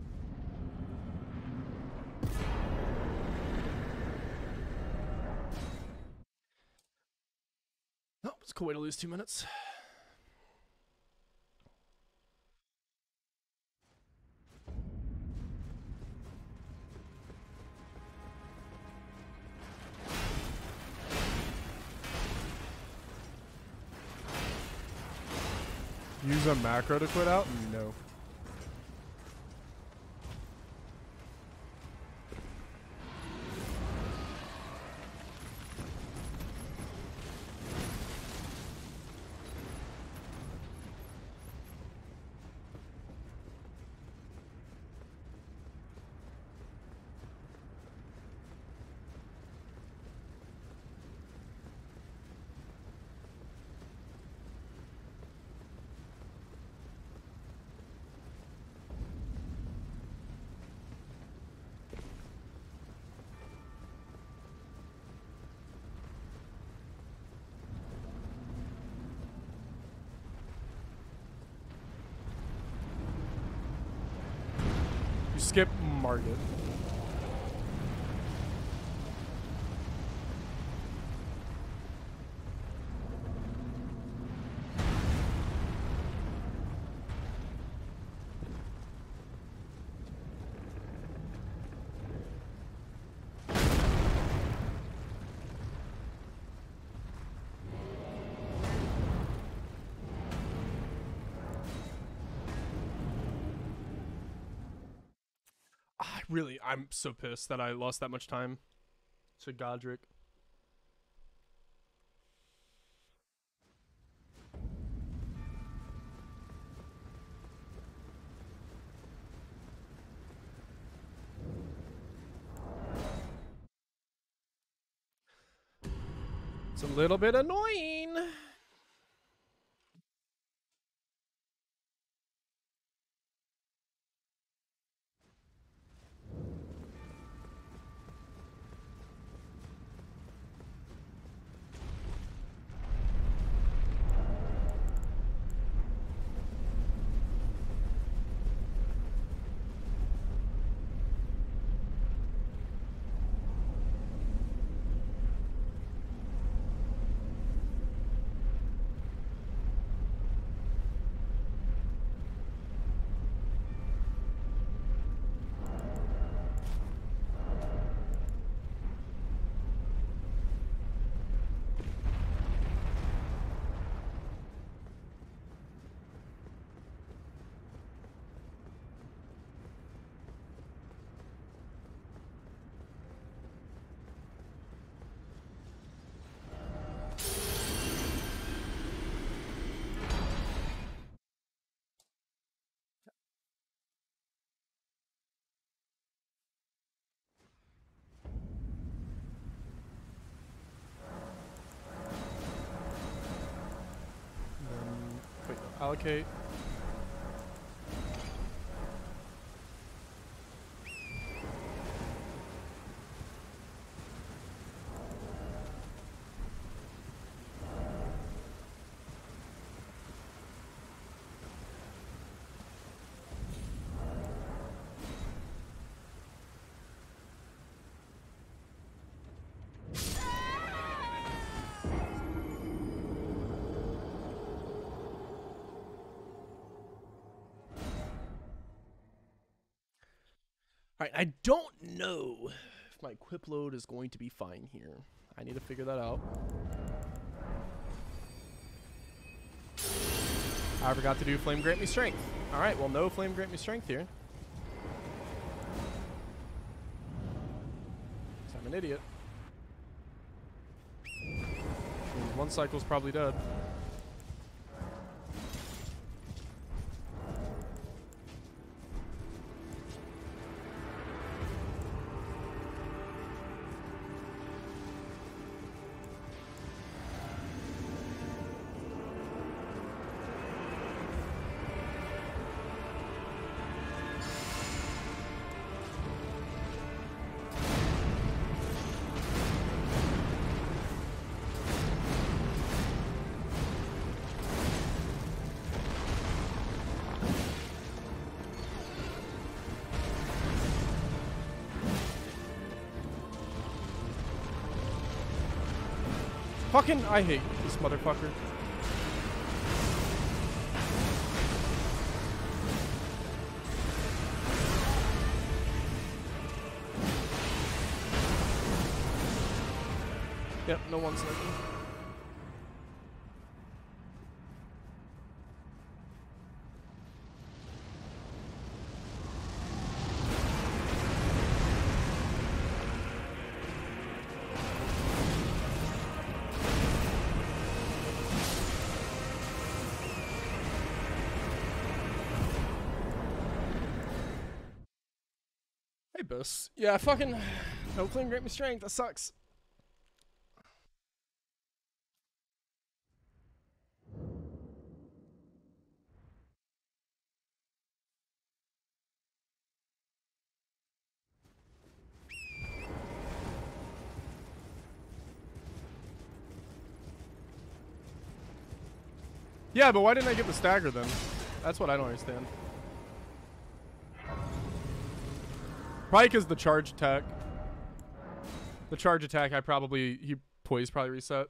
Oh, it's a cool way to lose 2 minutes. Use a macro to quit out? No. Skip Market. Really, I'm so pissed that I lost that much time to Godric. It's a little bit annoying. Wait, no, allocate. All right, I don't know if my equip load is going to be fine here. I need to figure that out. I forgot to do Flame Grant Me Strength. Alright, well, no Flame Grant Me Strength here. So I'm an idiot. One cycle's probably dead. Fucking, I hate this motherfucker. Yep, no one's looking. Yeah, fucking no Flame Grant Me Strength. That sucks. Yeah, but why didn't I get the stagger then? That's what I don't understand. Probably because the charge attack. The charge attack, he poise probably reset.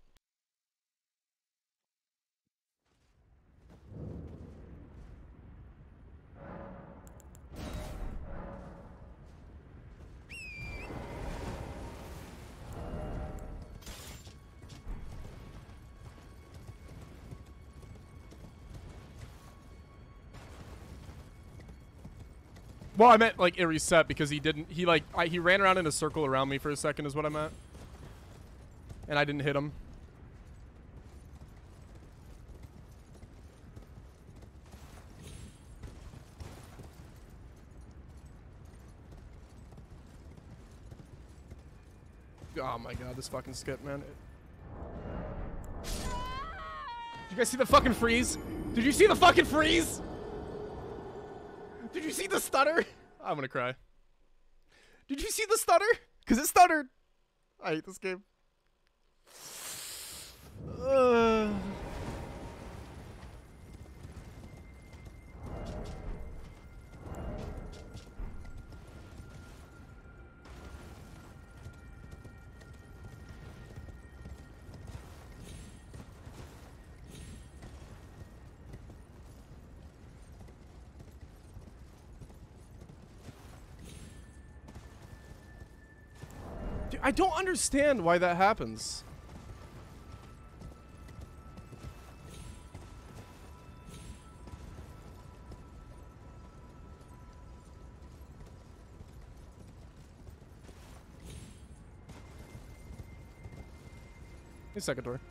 Well, I meant like it reset because he didn't. He like he ran around in a circle around me for a second, is what I meant, and I didn't hit him. Oh my god, this fucking skip, man. Did you guys see the fucking freeze? Did you see the fucking freeze? Did you see the stutter? I'm gonna cry. Did you see the stutter? Because it stuttered. I hate this game. I don't understand why that happens. Hey, second door.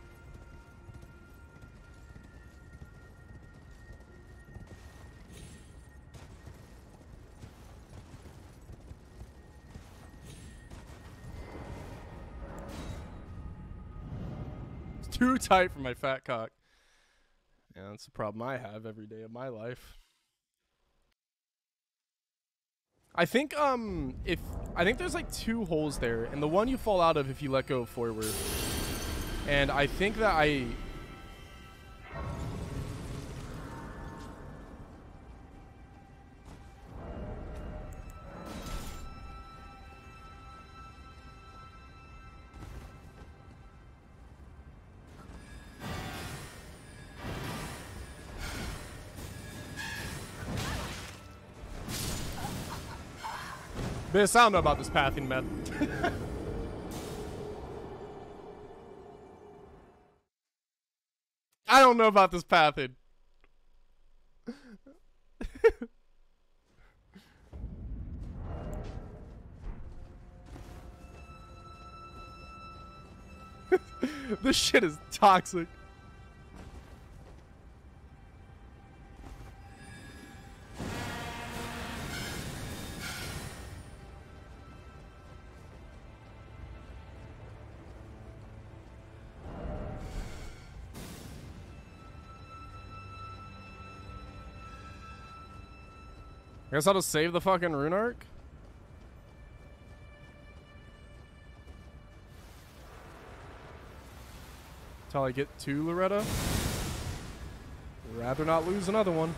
Too tight for my fat cock. Yeah, that's the problem I have every day of my life. I think I think there's like 2 holes there, and the one you fall out of if you let go forward. And I think that Biss, I don't know about this pathing method. I don't know about this pathing. This shit is toxic. I guess I'll just save the fucking rune arc. Until I get to Loretta. Rather not lose another one.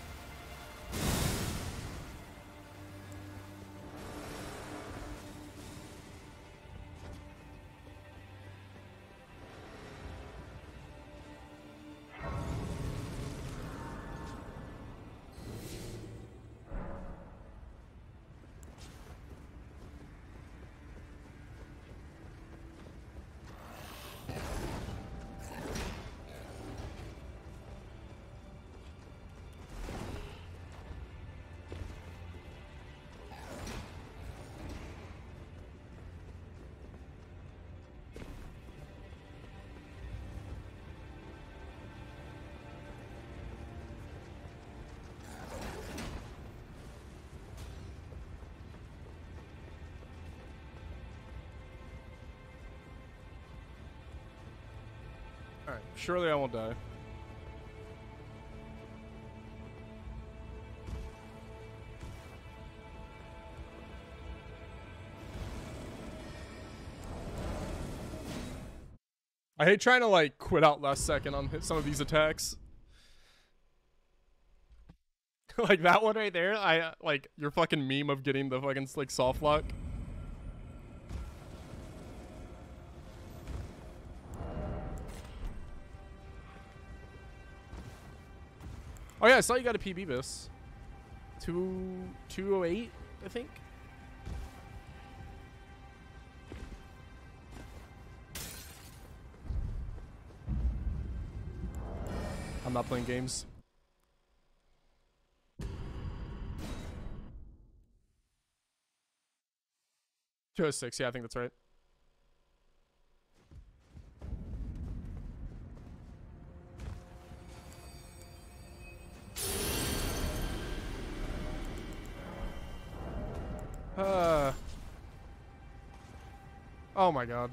Alright, surely I won't die. I hate trying to like quit out last second on some of these attacks. Like that one right there, I like your fucking meme of getting the fucking like soft lock. Oh yeah, I saw you got a PB Biss. 208, I think. I'm not playing games. 206, yeah, I think that's right. Oh my god.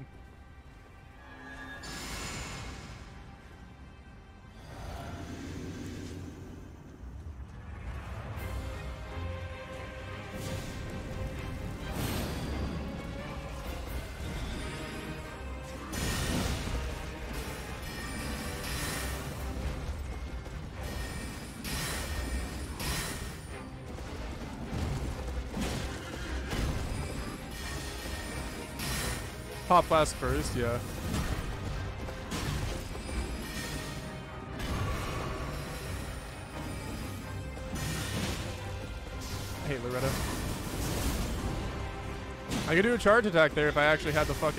Pop blast first, yeah. I hate Loretta. I could do a charge attack there if I actually had the fucking...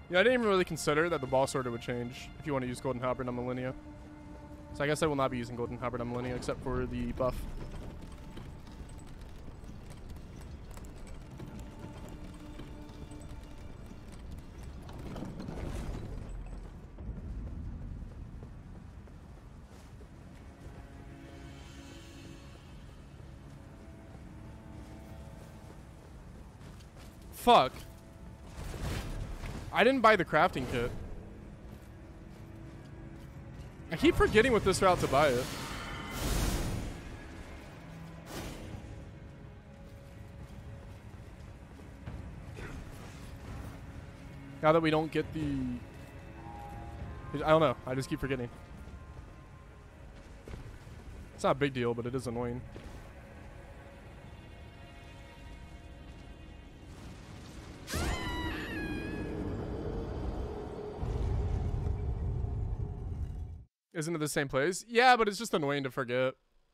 Yeah, I didn't even really consider that the boss order would change if you want to use Golden Halberd on Millennia. So I guess I will not be using Golden Halberd on Millennia except for the buff. Fuck. I didn't buy the crafting kit. I keep forgetting with this route to buy it. Now that we don't get the... I don't know. I just keep forgetting. It's not a big deal, but it is annoying. Isn't it the same place? Yeah, but it's just annoying to forget.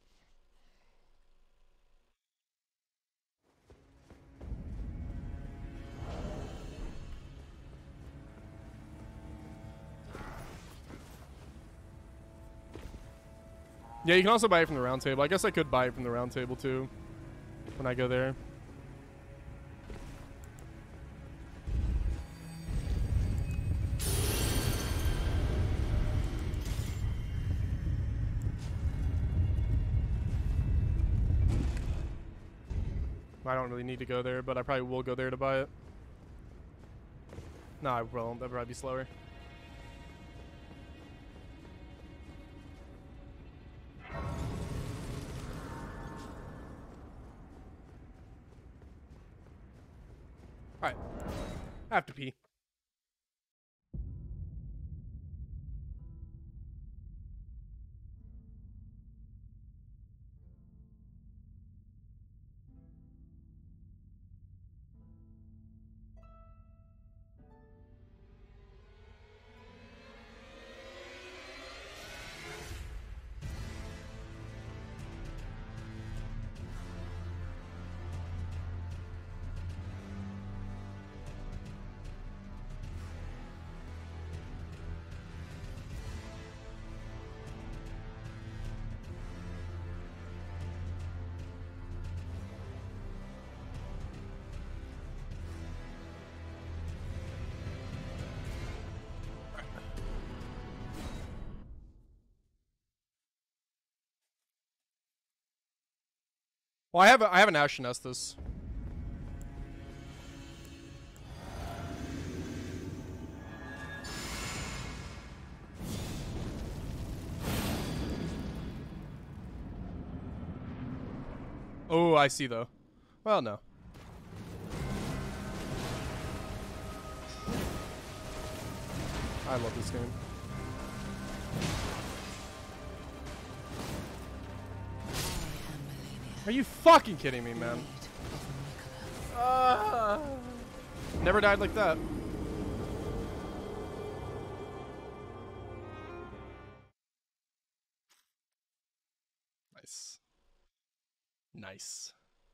Yeah, you can also buy it from the round table. I guess I could buy it from the round table too when I go there. I don't really need to go there, but I probably will go there to buy it. No, I won't. That'd probably be slower. Alright. I have to pee. Well, I have an Ashen Estus. Oh, I see though. Well, no. I love this game. Are you fucking kidding me, man? Never died like that. Nice. Nice.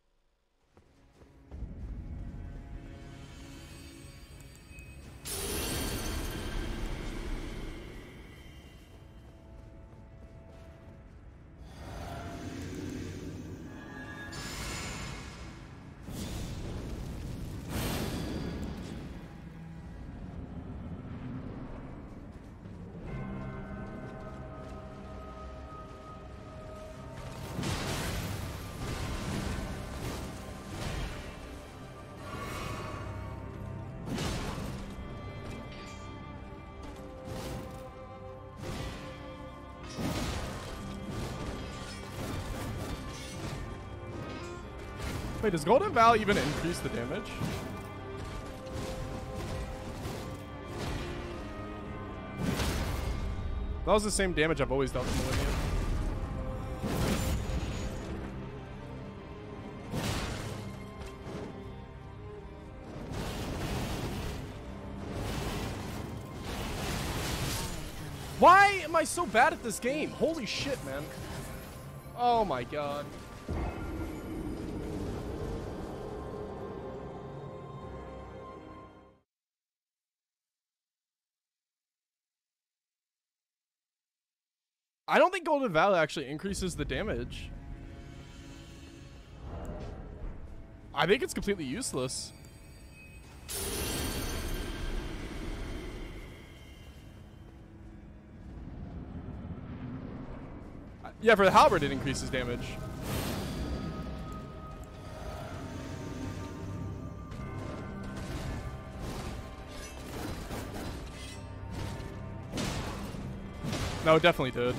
Wait, does Golden Vow even increase the damage? That was the same damage I've always dealt with Millennium. Why am I so bad at this game? Holy shit, man. Oh my god. I don't think Golden Valley actually increases the damage. I think it's completely useless. Yeah, for the halberd it increases damage. No, it definitely did.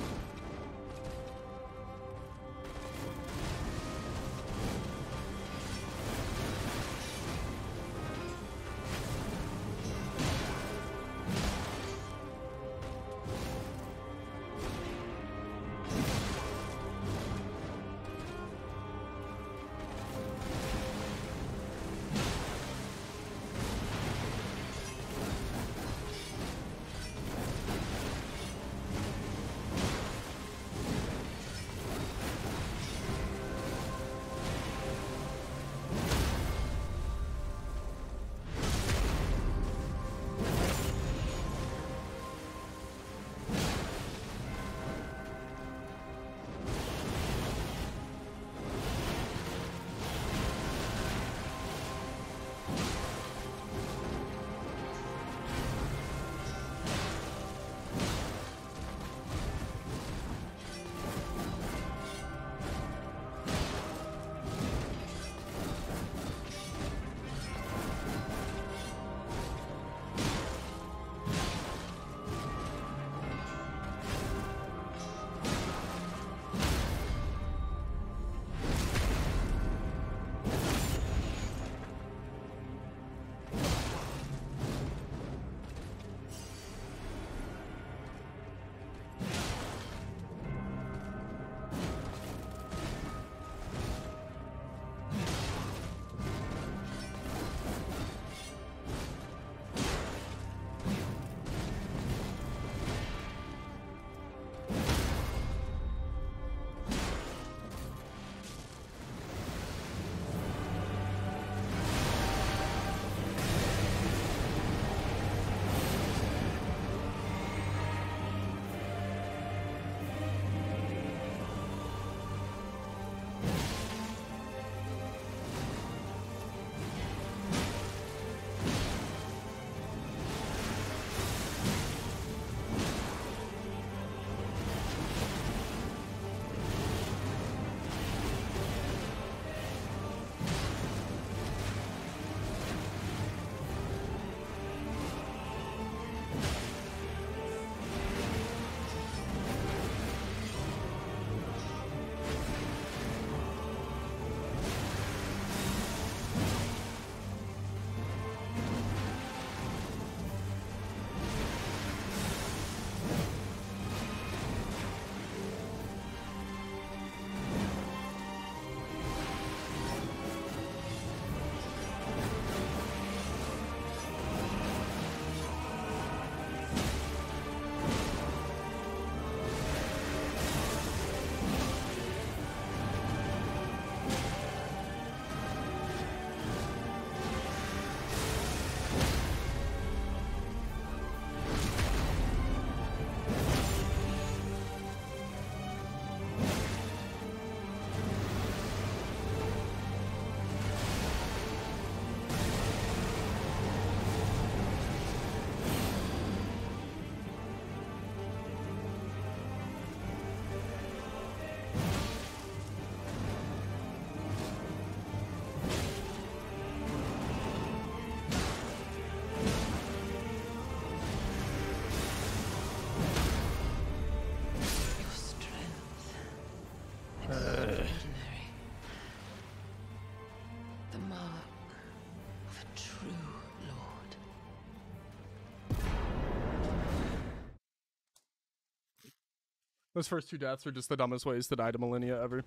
Those first two deaths were just the dumbest ways to die to Millennia ever.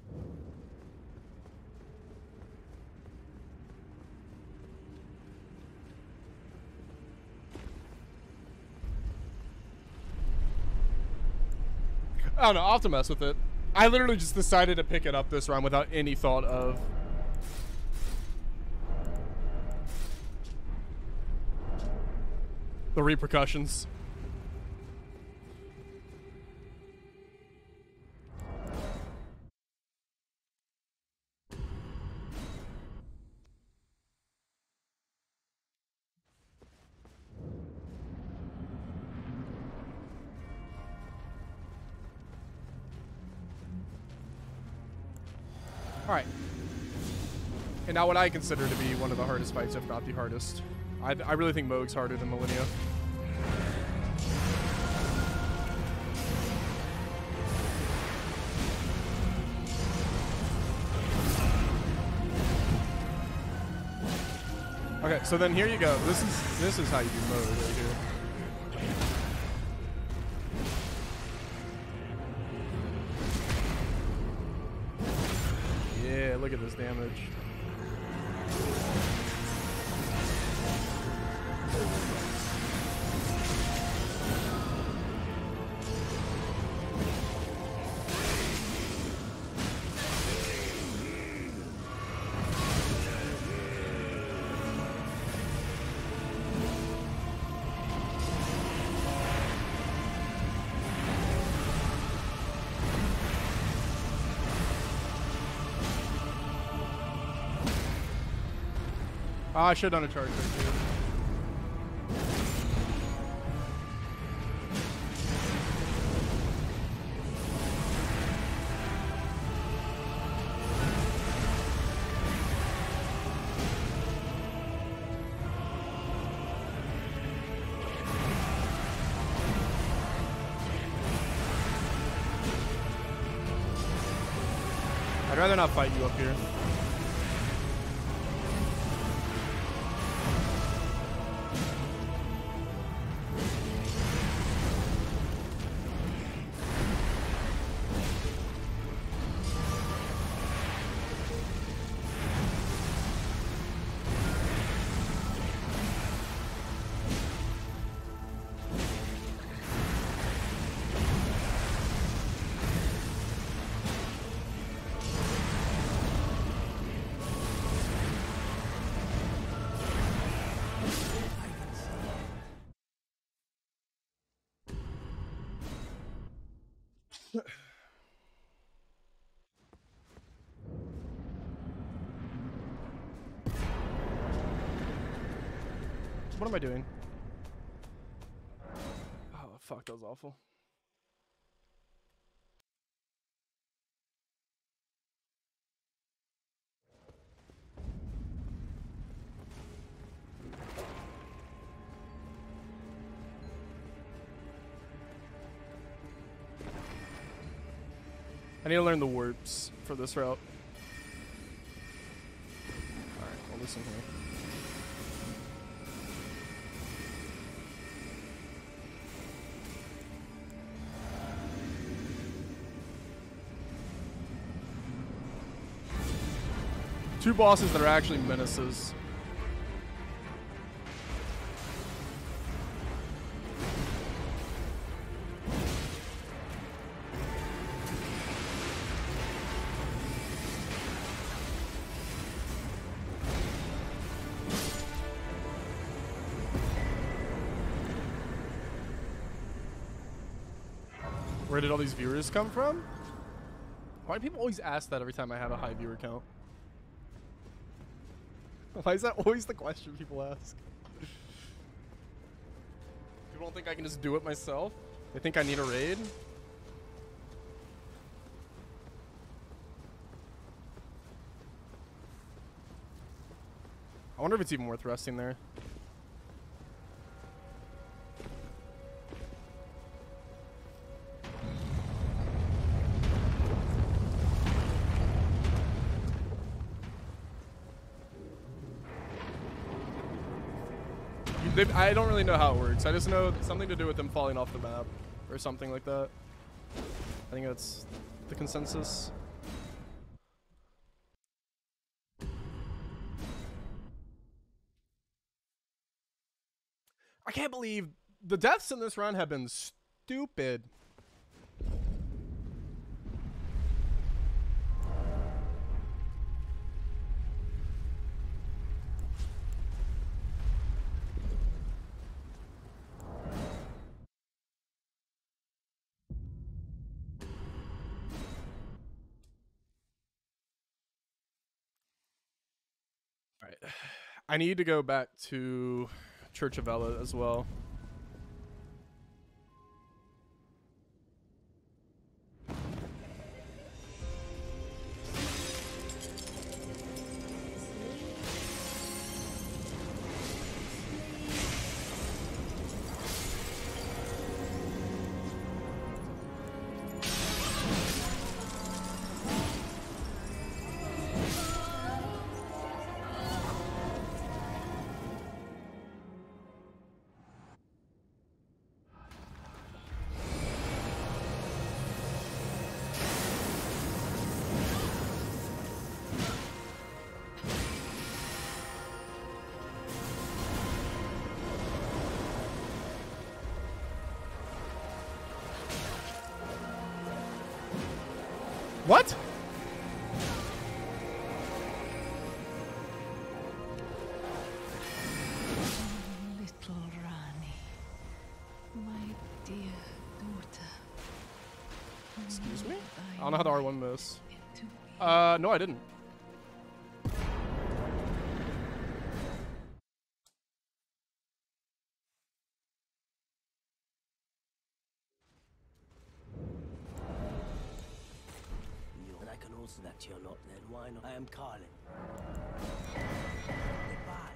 I don't know, I'll have to mess with it. I literally just decided to pick it up this round without any thought of the repercussions. All right. And now what I consider to be one of the hardest fights, if not the hardest. I really think Moog's harder than Millennia. Okay, so then here you go. This is how you do Moog right here. Yeah, look at this damage. Oh, I should have done a charge right here. I'd rather not fight you up here. What am I doing? Oh, fuck, that was awful. I need to learn the warps for this route. Alright, I'll listen here. Two bosses that are actually menaces. Where did all these viewers come from? Why do people always ask that every time I have a high viewer count? Why is that always the question people ask? People don't think I can just do it myself? They think I need a raid? I wonder if it's even worth resting there. I don't really know how it works. I just know something to do with them falling off the map or something like that. I think that's the consensus. I can't believe the deaths in this run have been stupid. I need to go back to Church of Ella as well. What? Little Rani, my dear daughter. Excuse me? I don't know how to R1 this. Into me. No, I didn't. And I can answer that to your lot then. Why not? I am Carlin. Goodbye.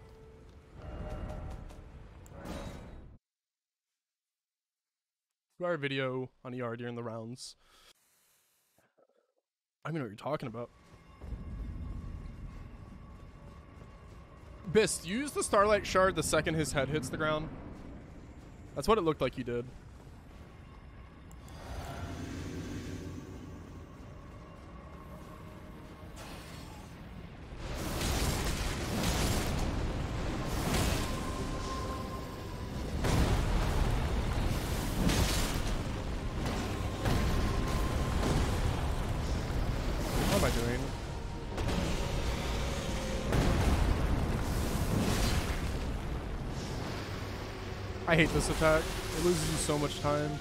Our video on ER during the rounds. I don't know what you're talking about. Bist, use the Starlight Shard the second his head hits the ground. That's what it looked like you did. What am I doing? I hate this attack. It loses you so much time.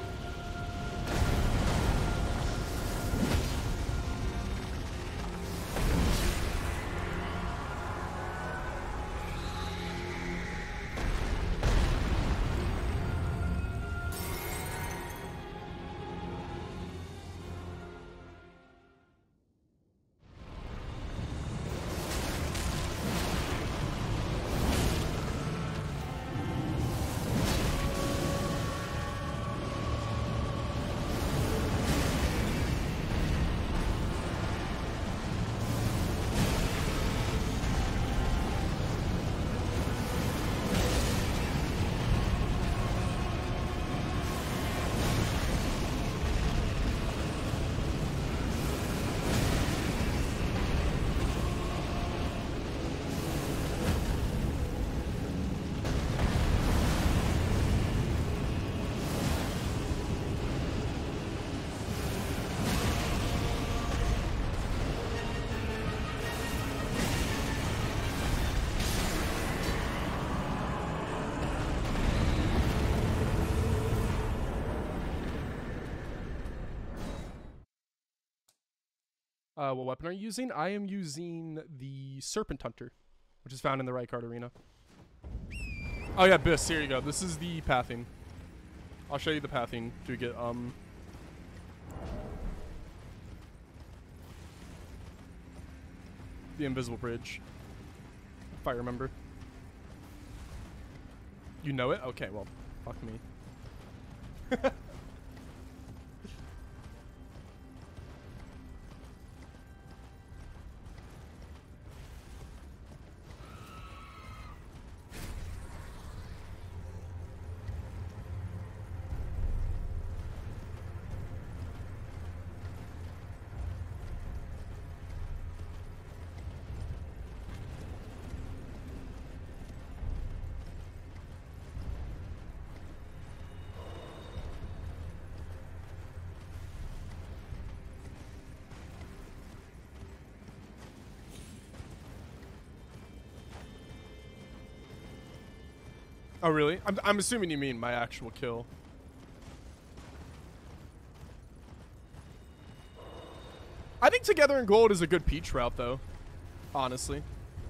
What weapon are you using? I am using the Serpent Hunter, which is found in the Rykard Arena. Oh yeah, Biss, here you go. This is the pathing. I'll show you the pathing to get, the invisible bridge, if I remember. You know it? Okay, well, fuck me. Oh really? I'm assuming you mean my actual kill. I think Together in Gold is a good Peach route though, honestly.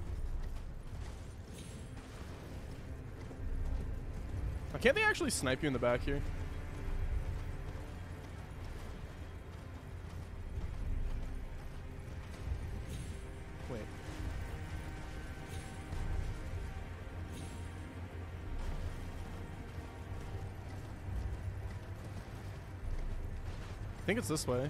Can't they actually snipe you in the back here? Wait. I think it's this way.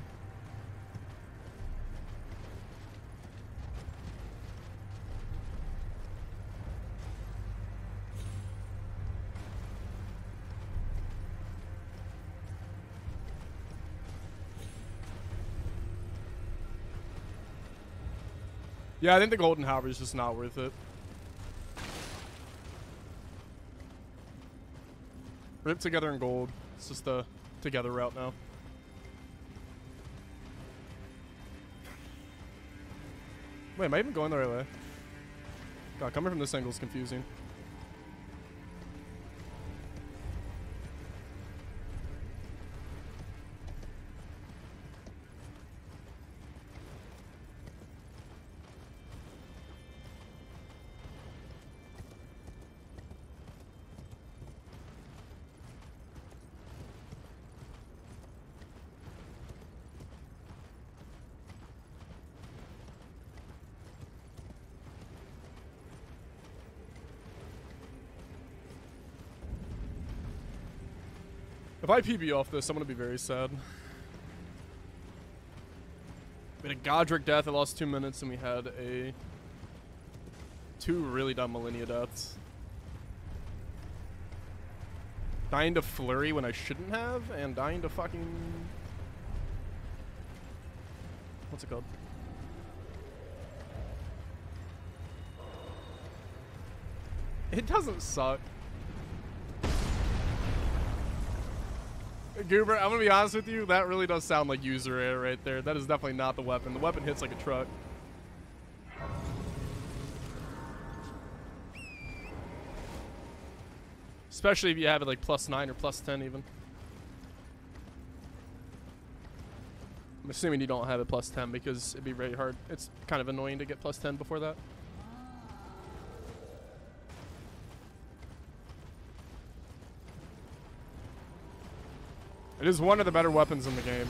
Yeah, I think the Golden Halberd is just not worth it. Rip Together in Gold. It's just the Together route now. Wait, am I even going the right way? God, coming from this angle is confusing. If I PB off this, I'm gonna be very sad. We had a Godric death, I lost 2 minutes, and we had a 2 really dumb Millennia deaths. Dying to Flurry when I shouldn't have, and dying to fucking... What's it called? It doesn't suck. Goober, I'm gonna be honest with you, that really does sound like user error right there. That is definitely not the weapon. The weapon hits like a truck. Especially if you have it like +9 or +10 even. I'm assuming you don't have it +10 because it'd be very hard. It's kind of annoying to get +10 before that. It is one of the better weapons in the game.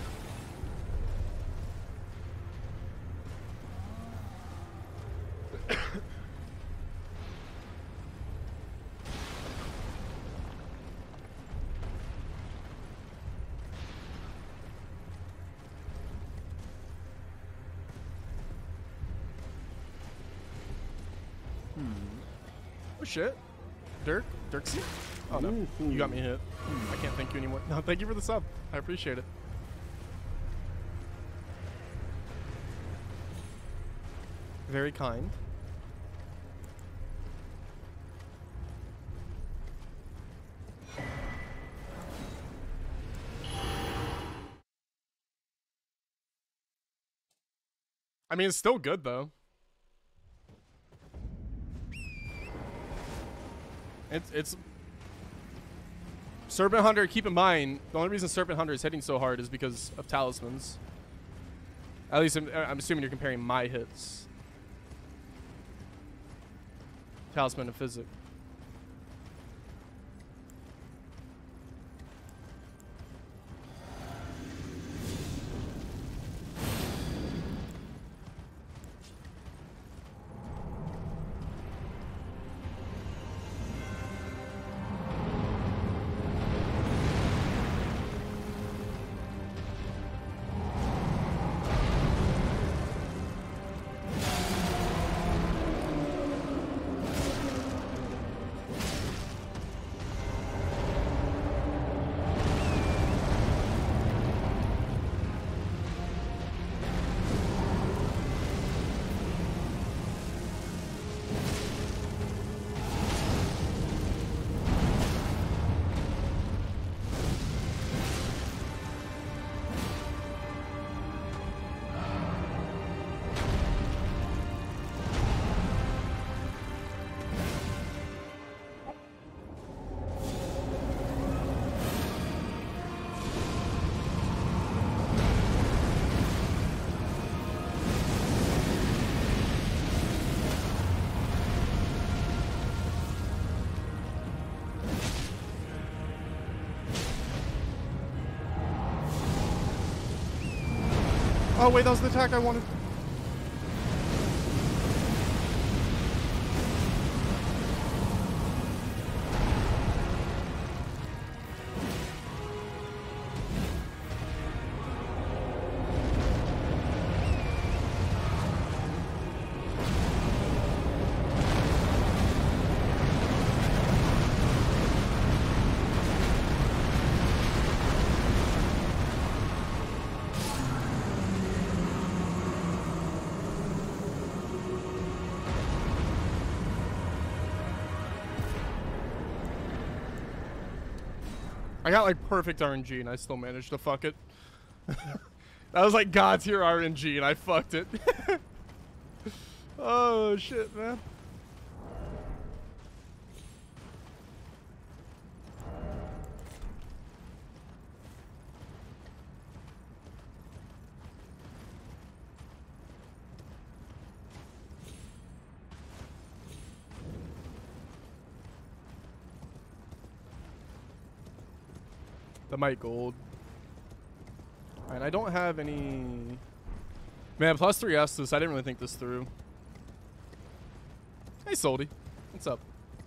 Oh shit. Dirksy? Oh no, you got me hit. I can't thank you anymore. No, thank you for the sub. I appreciate it. Very kind. I mean, it's still good though. It's Serpent Hunter, keep in mind, the only reason Serpent Hunter is hitting so hard is because of talismans. At least I'm assuming you're comparing my hits. Talisman and Physic. Oh wait, that was the attack I wanted. I got like perfect RNG and I still managed to fuck it. That was like God tier RNG and I fucked it. Oh shit, man. That might gold. And I don't have any... Man, plus 3 Estus. I didn't really think this through. Hey, Soldy. What's up?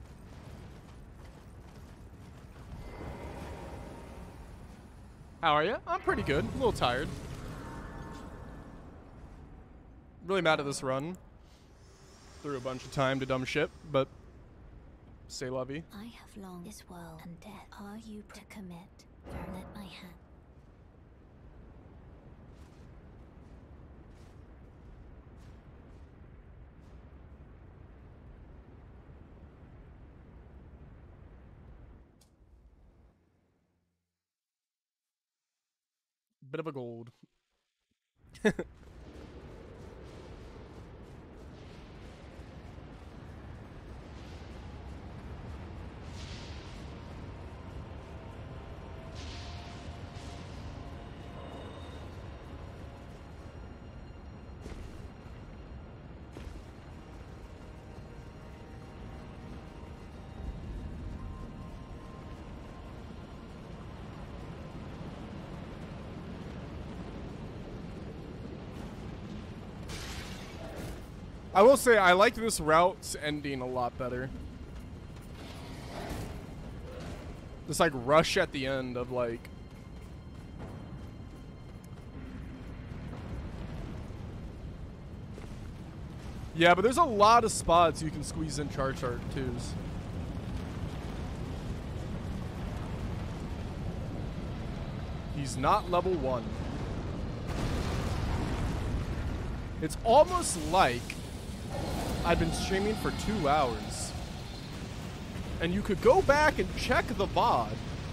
How are you? I'm pretty good. A little tired. Really mad at this run. Threw a bunch of time to dumb shit, but... Say lovey. I have long this world and death. Are you to commit? Let my hand. Bit of a gold. I will say I like this route's ending a lot better. This like rush at the end of like... Yeah, but there's a lot of spots you can squeeze in Chart 2s. He's not level 1. It's almost like I've been streaming for 2 hours. And you could go back and check the VOD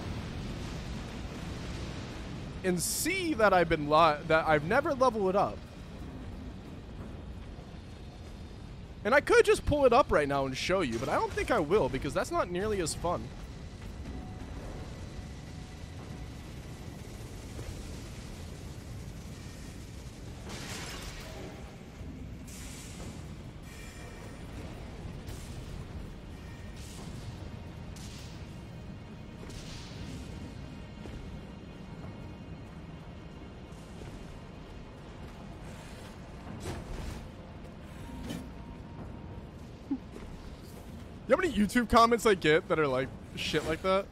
and see that I've never leveled it up. And I could just pull it up right now and show you, but I don't think I will because that's not nearly as fun. You know how many YouTube comments I get that are like shit like that?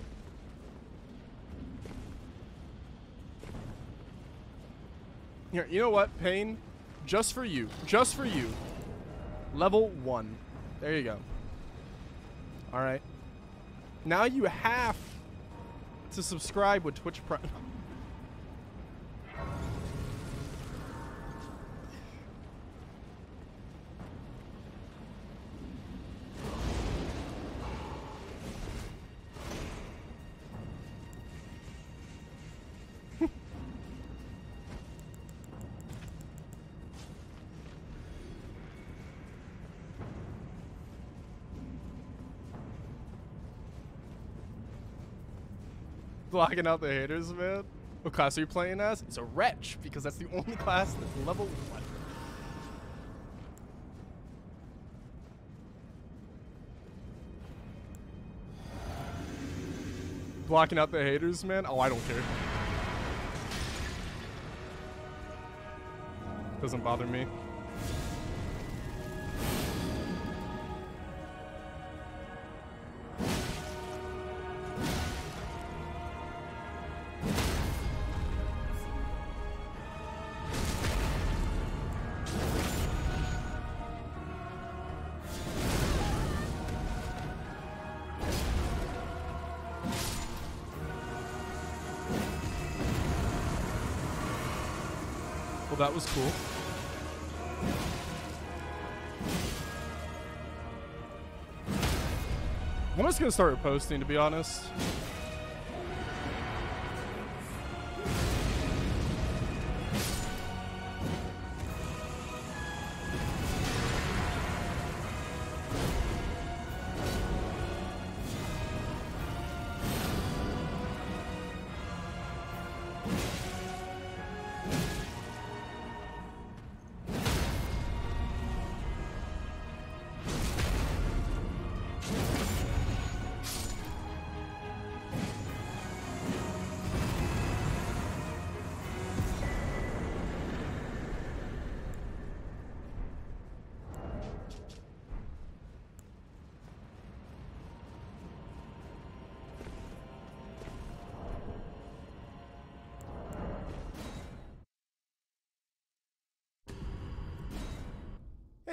Here, you know what, Pain? Just for you. Just for you. Level 1. There you go. Alright. Now you have to subscribe with Twitch Prime. Blocking out the haters, man. What class are you playing as? It's a wretch, because that's the only class that's level 1. Blocking out the haters, man? Oh, I don't care. Doesn't bother me. Well, that was cool. I'm just gonna start posting, to be honest.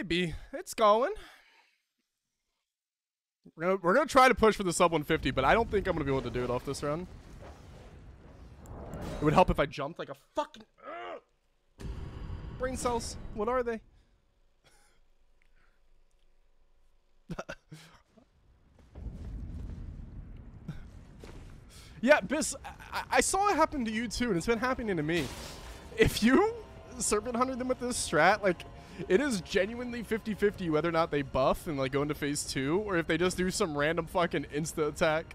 Maybe. It's going. We're gonna try to push for the sub 150, but I don't think I'm gonna be able to do it off this run. It would help if I jumped like a fucking brain cells. What are they? Yeah, Biss, I saw it happen to you too, and it's been happening to me. If you Serpent Hunter them with this strat, like, it is genuinely 50-50 whether or not they buff and like go into phase 2, or if they just do some random fucking insta attack.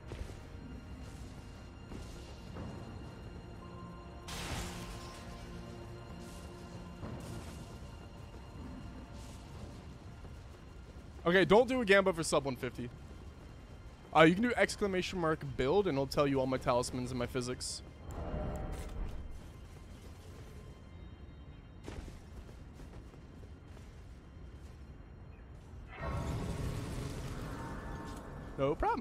Okay, don't do a Gamba for sub 150. You can do exclamation mark build, and it'll tell you all my talismans and my physics. No problem.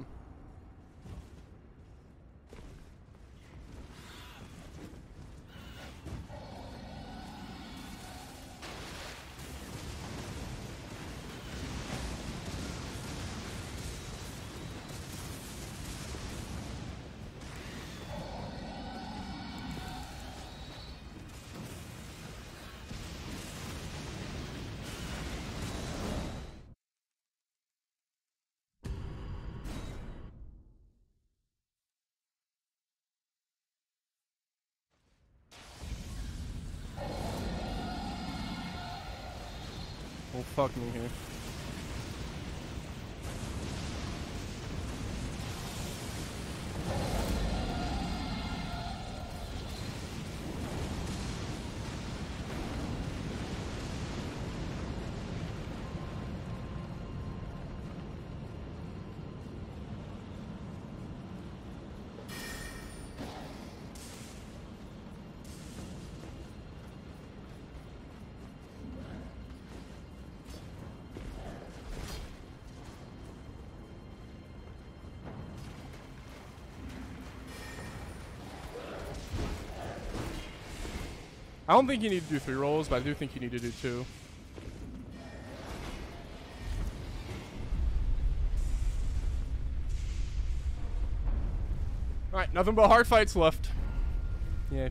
Oh, fuck me here. I don't think you need to do 3 rolls, but I do think you need to do 2. Alright, nothing but hard fights left. Yeah.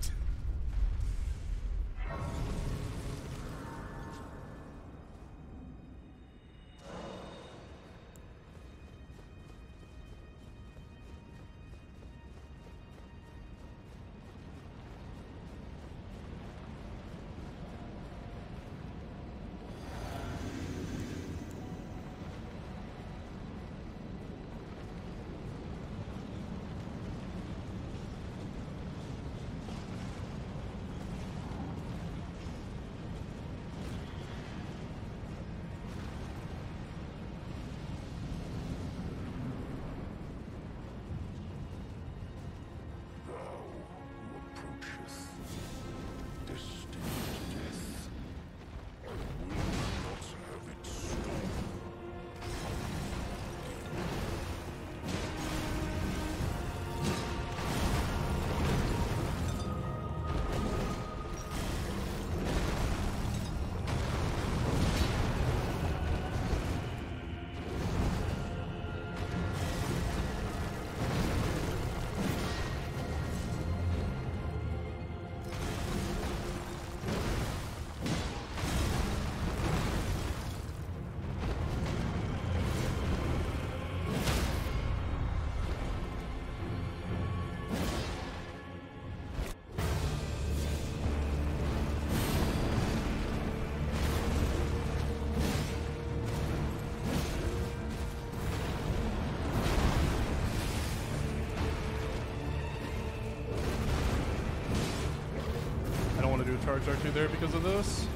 Charge R2 there because of this.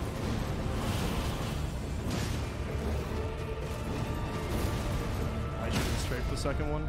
I should have strafed the second one.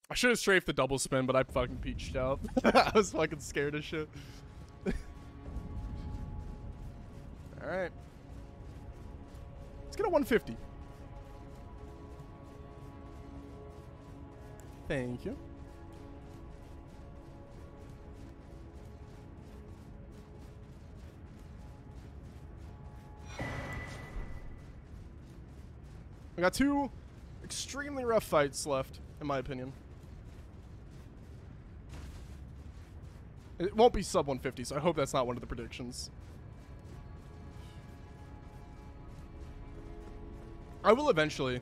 I should have strafed the double spin, but I fucking peached out. I was fucking scared as shit. Alright. Let's get a 150. Thank you. We got 2 extremely rough fights left, in my opinion. It won't be sub 150, so I hope that's not one of the predictions. I will eventually.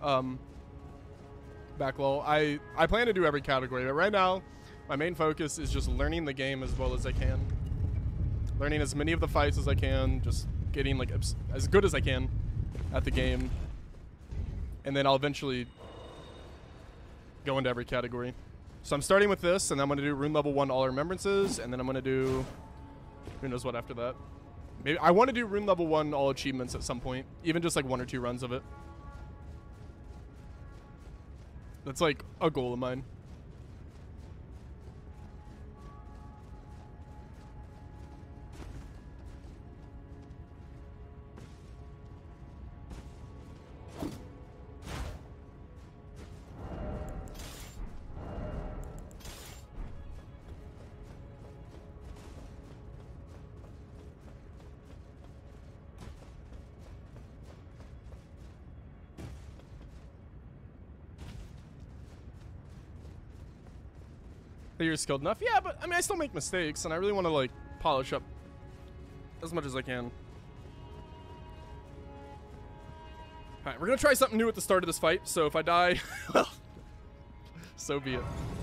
Back low. I plan to do every category, but right now, my main focus is just learning the game as well as I can. Learning as many of the fights as I can, just getting like as good as I can at the game. And then I'll eventually go into every category. So I'm starting with this, and I'm going to do rune level 1 all remembrances, and then I'm going to do who knows what after that. Maybe I want to do rune level 1 all achievements at some point, even just like 1 or 2 runs of it. That's like a goal of mine. That you're skilled enough? Yeah, but I mean, I still make mistakes, and I really want to like polish up as much as I can. Alright, we're gonna try something new at the start of this fight, so if I die, well, so be it.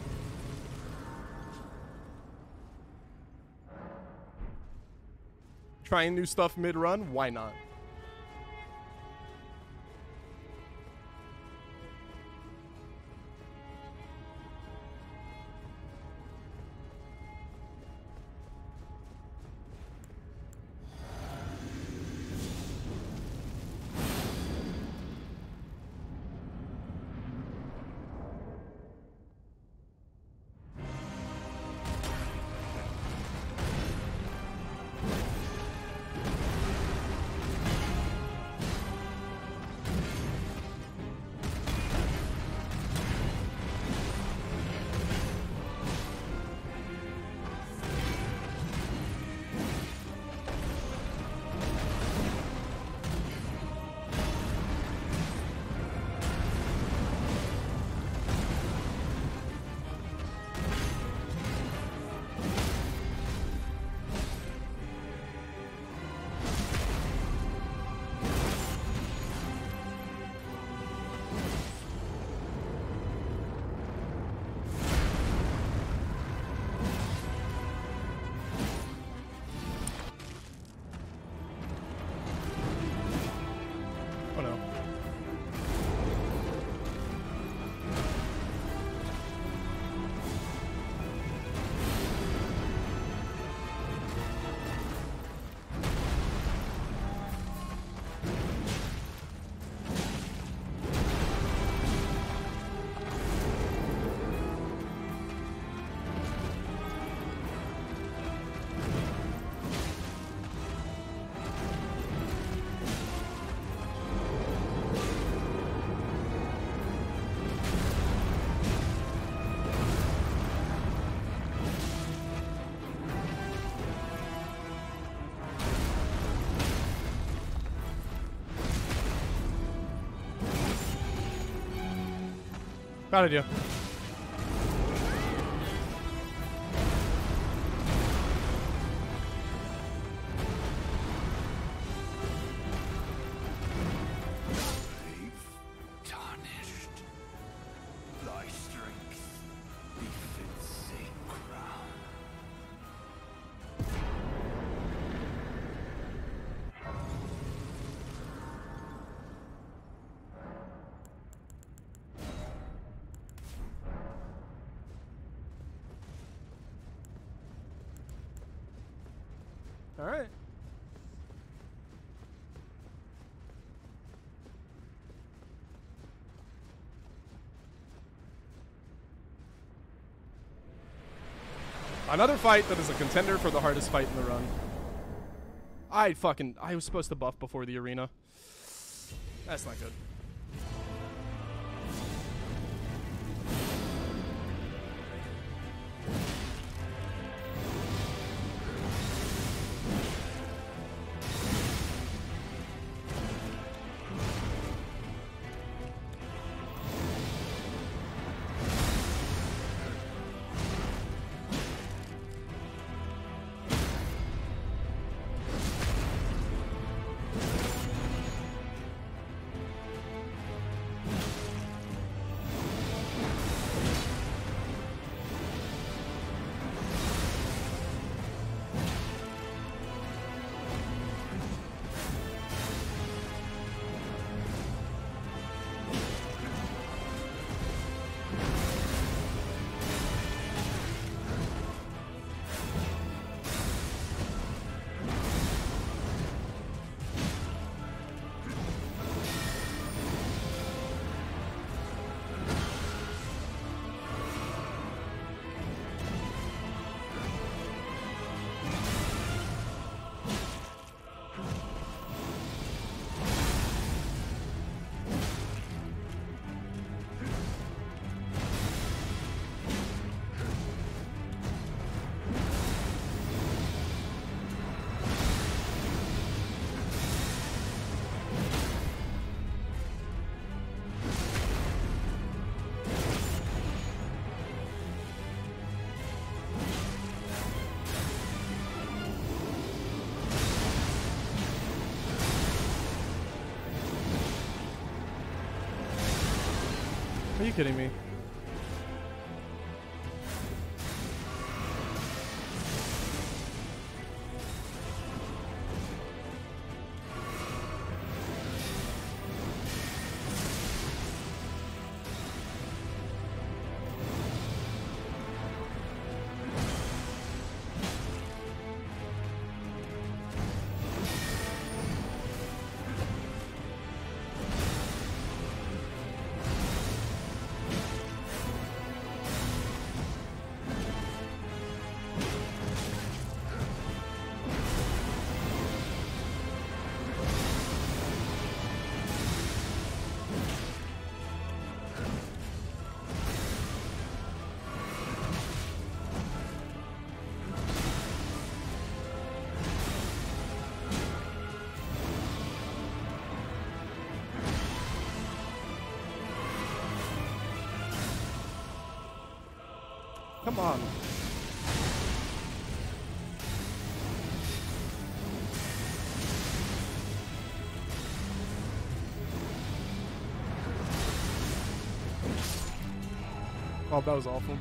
Trying new stuff mid-run? Why not? Bad idea. Tarnished. Thy strength befits a crown. All right. Another fight that is a contender for the hardest fight in the run. I was supposed to buff before the arena. That's not good. Are you kidding me? Come on. Oh, that was awful.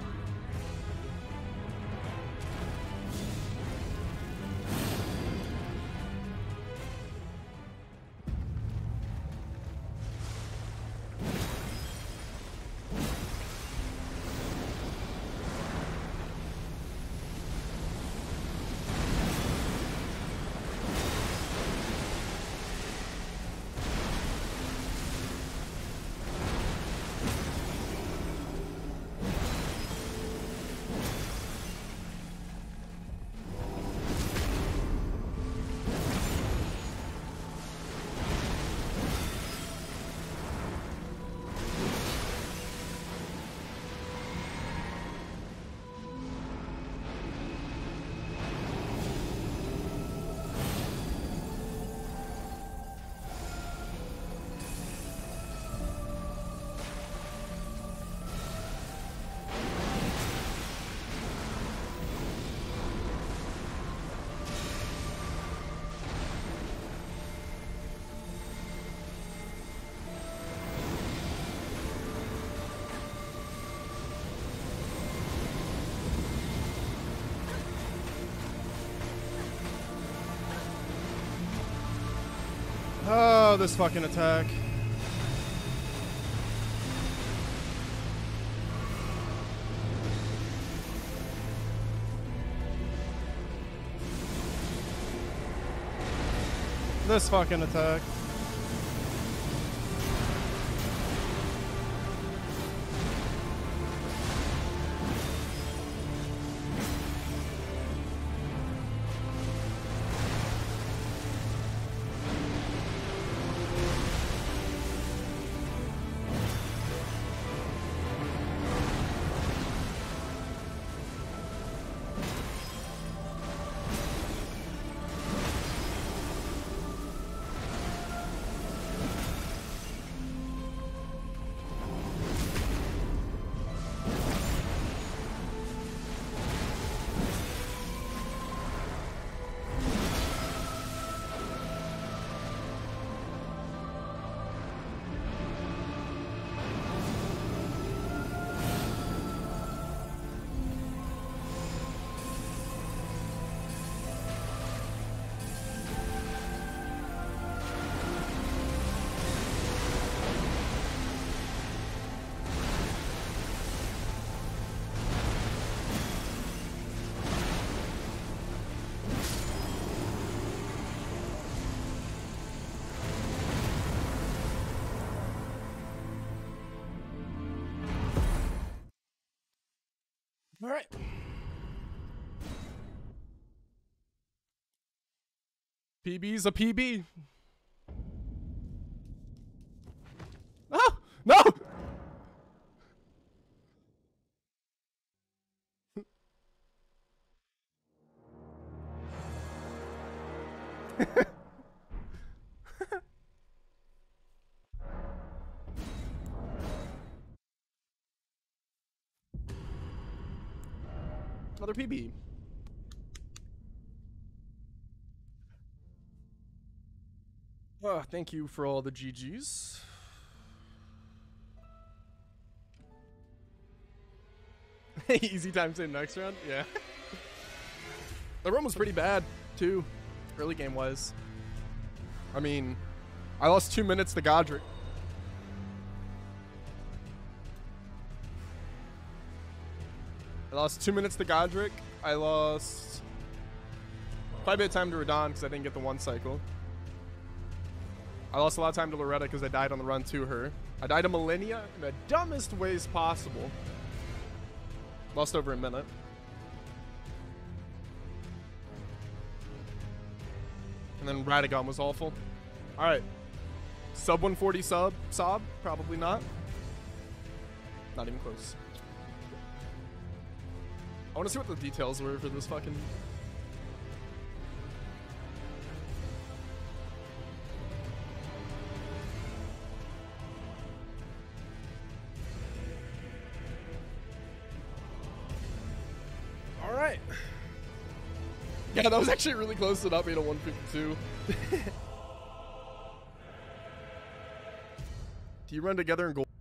Oh, this fucking attack. This fucking attack. All right. PB's a PB. Oh, no! Another PB. Oh, thank you for all the GGs. Easy time to next round? Yeah. The run was pretty bad, too, early game wise. I mean, I lost 2 minutes to Godric. I lost 2 minutes to Godric. I lost quite a bit of time to Radon because I didn't get the 1 cycle. I lost a lot of time to Loretta because I died on the run to her. I died to Millennia in the dumbest ways possible. Lost over a minute. And then Radagon was awful. Alright. Sub 140 sob? Probably not. Not even close. I want to see what the details were for this fucking... Alright. Yeah, that was actually really close to not being a 152. Do you run together and go?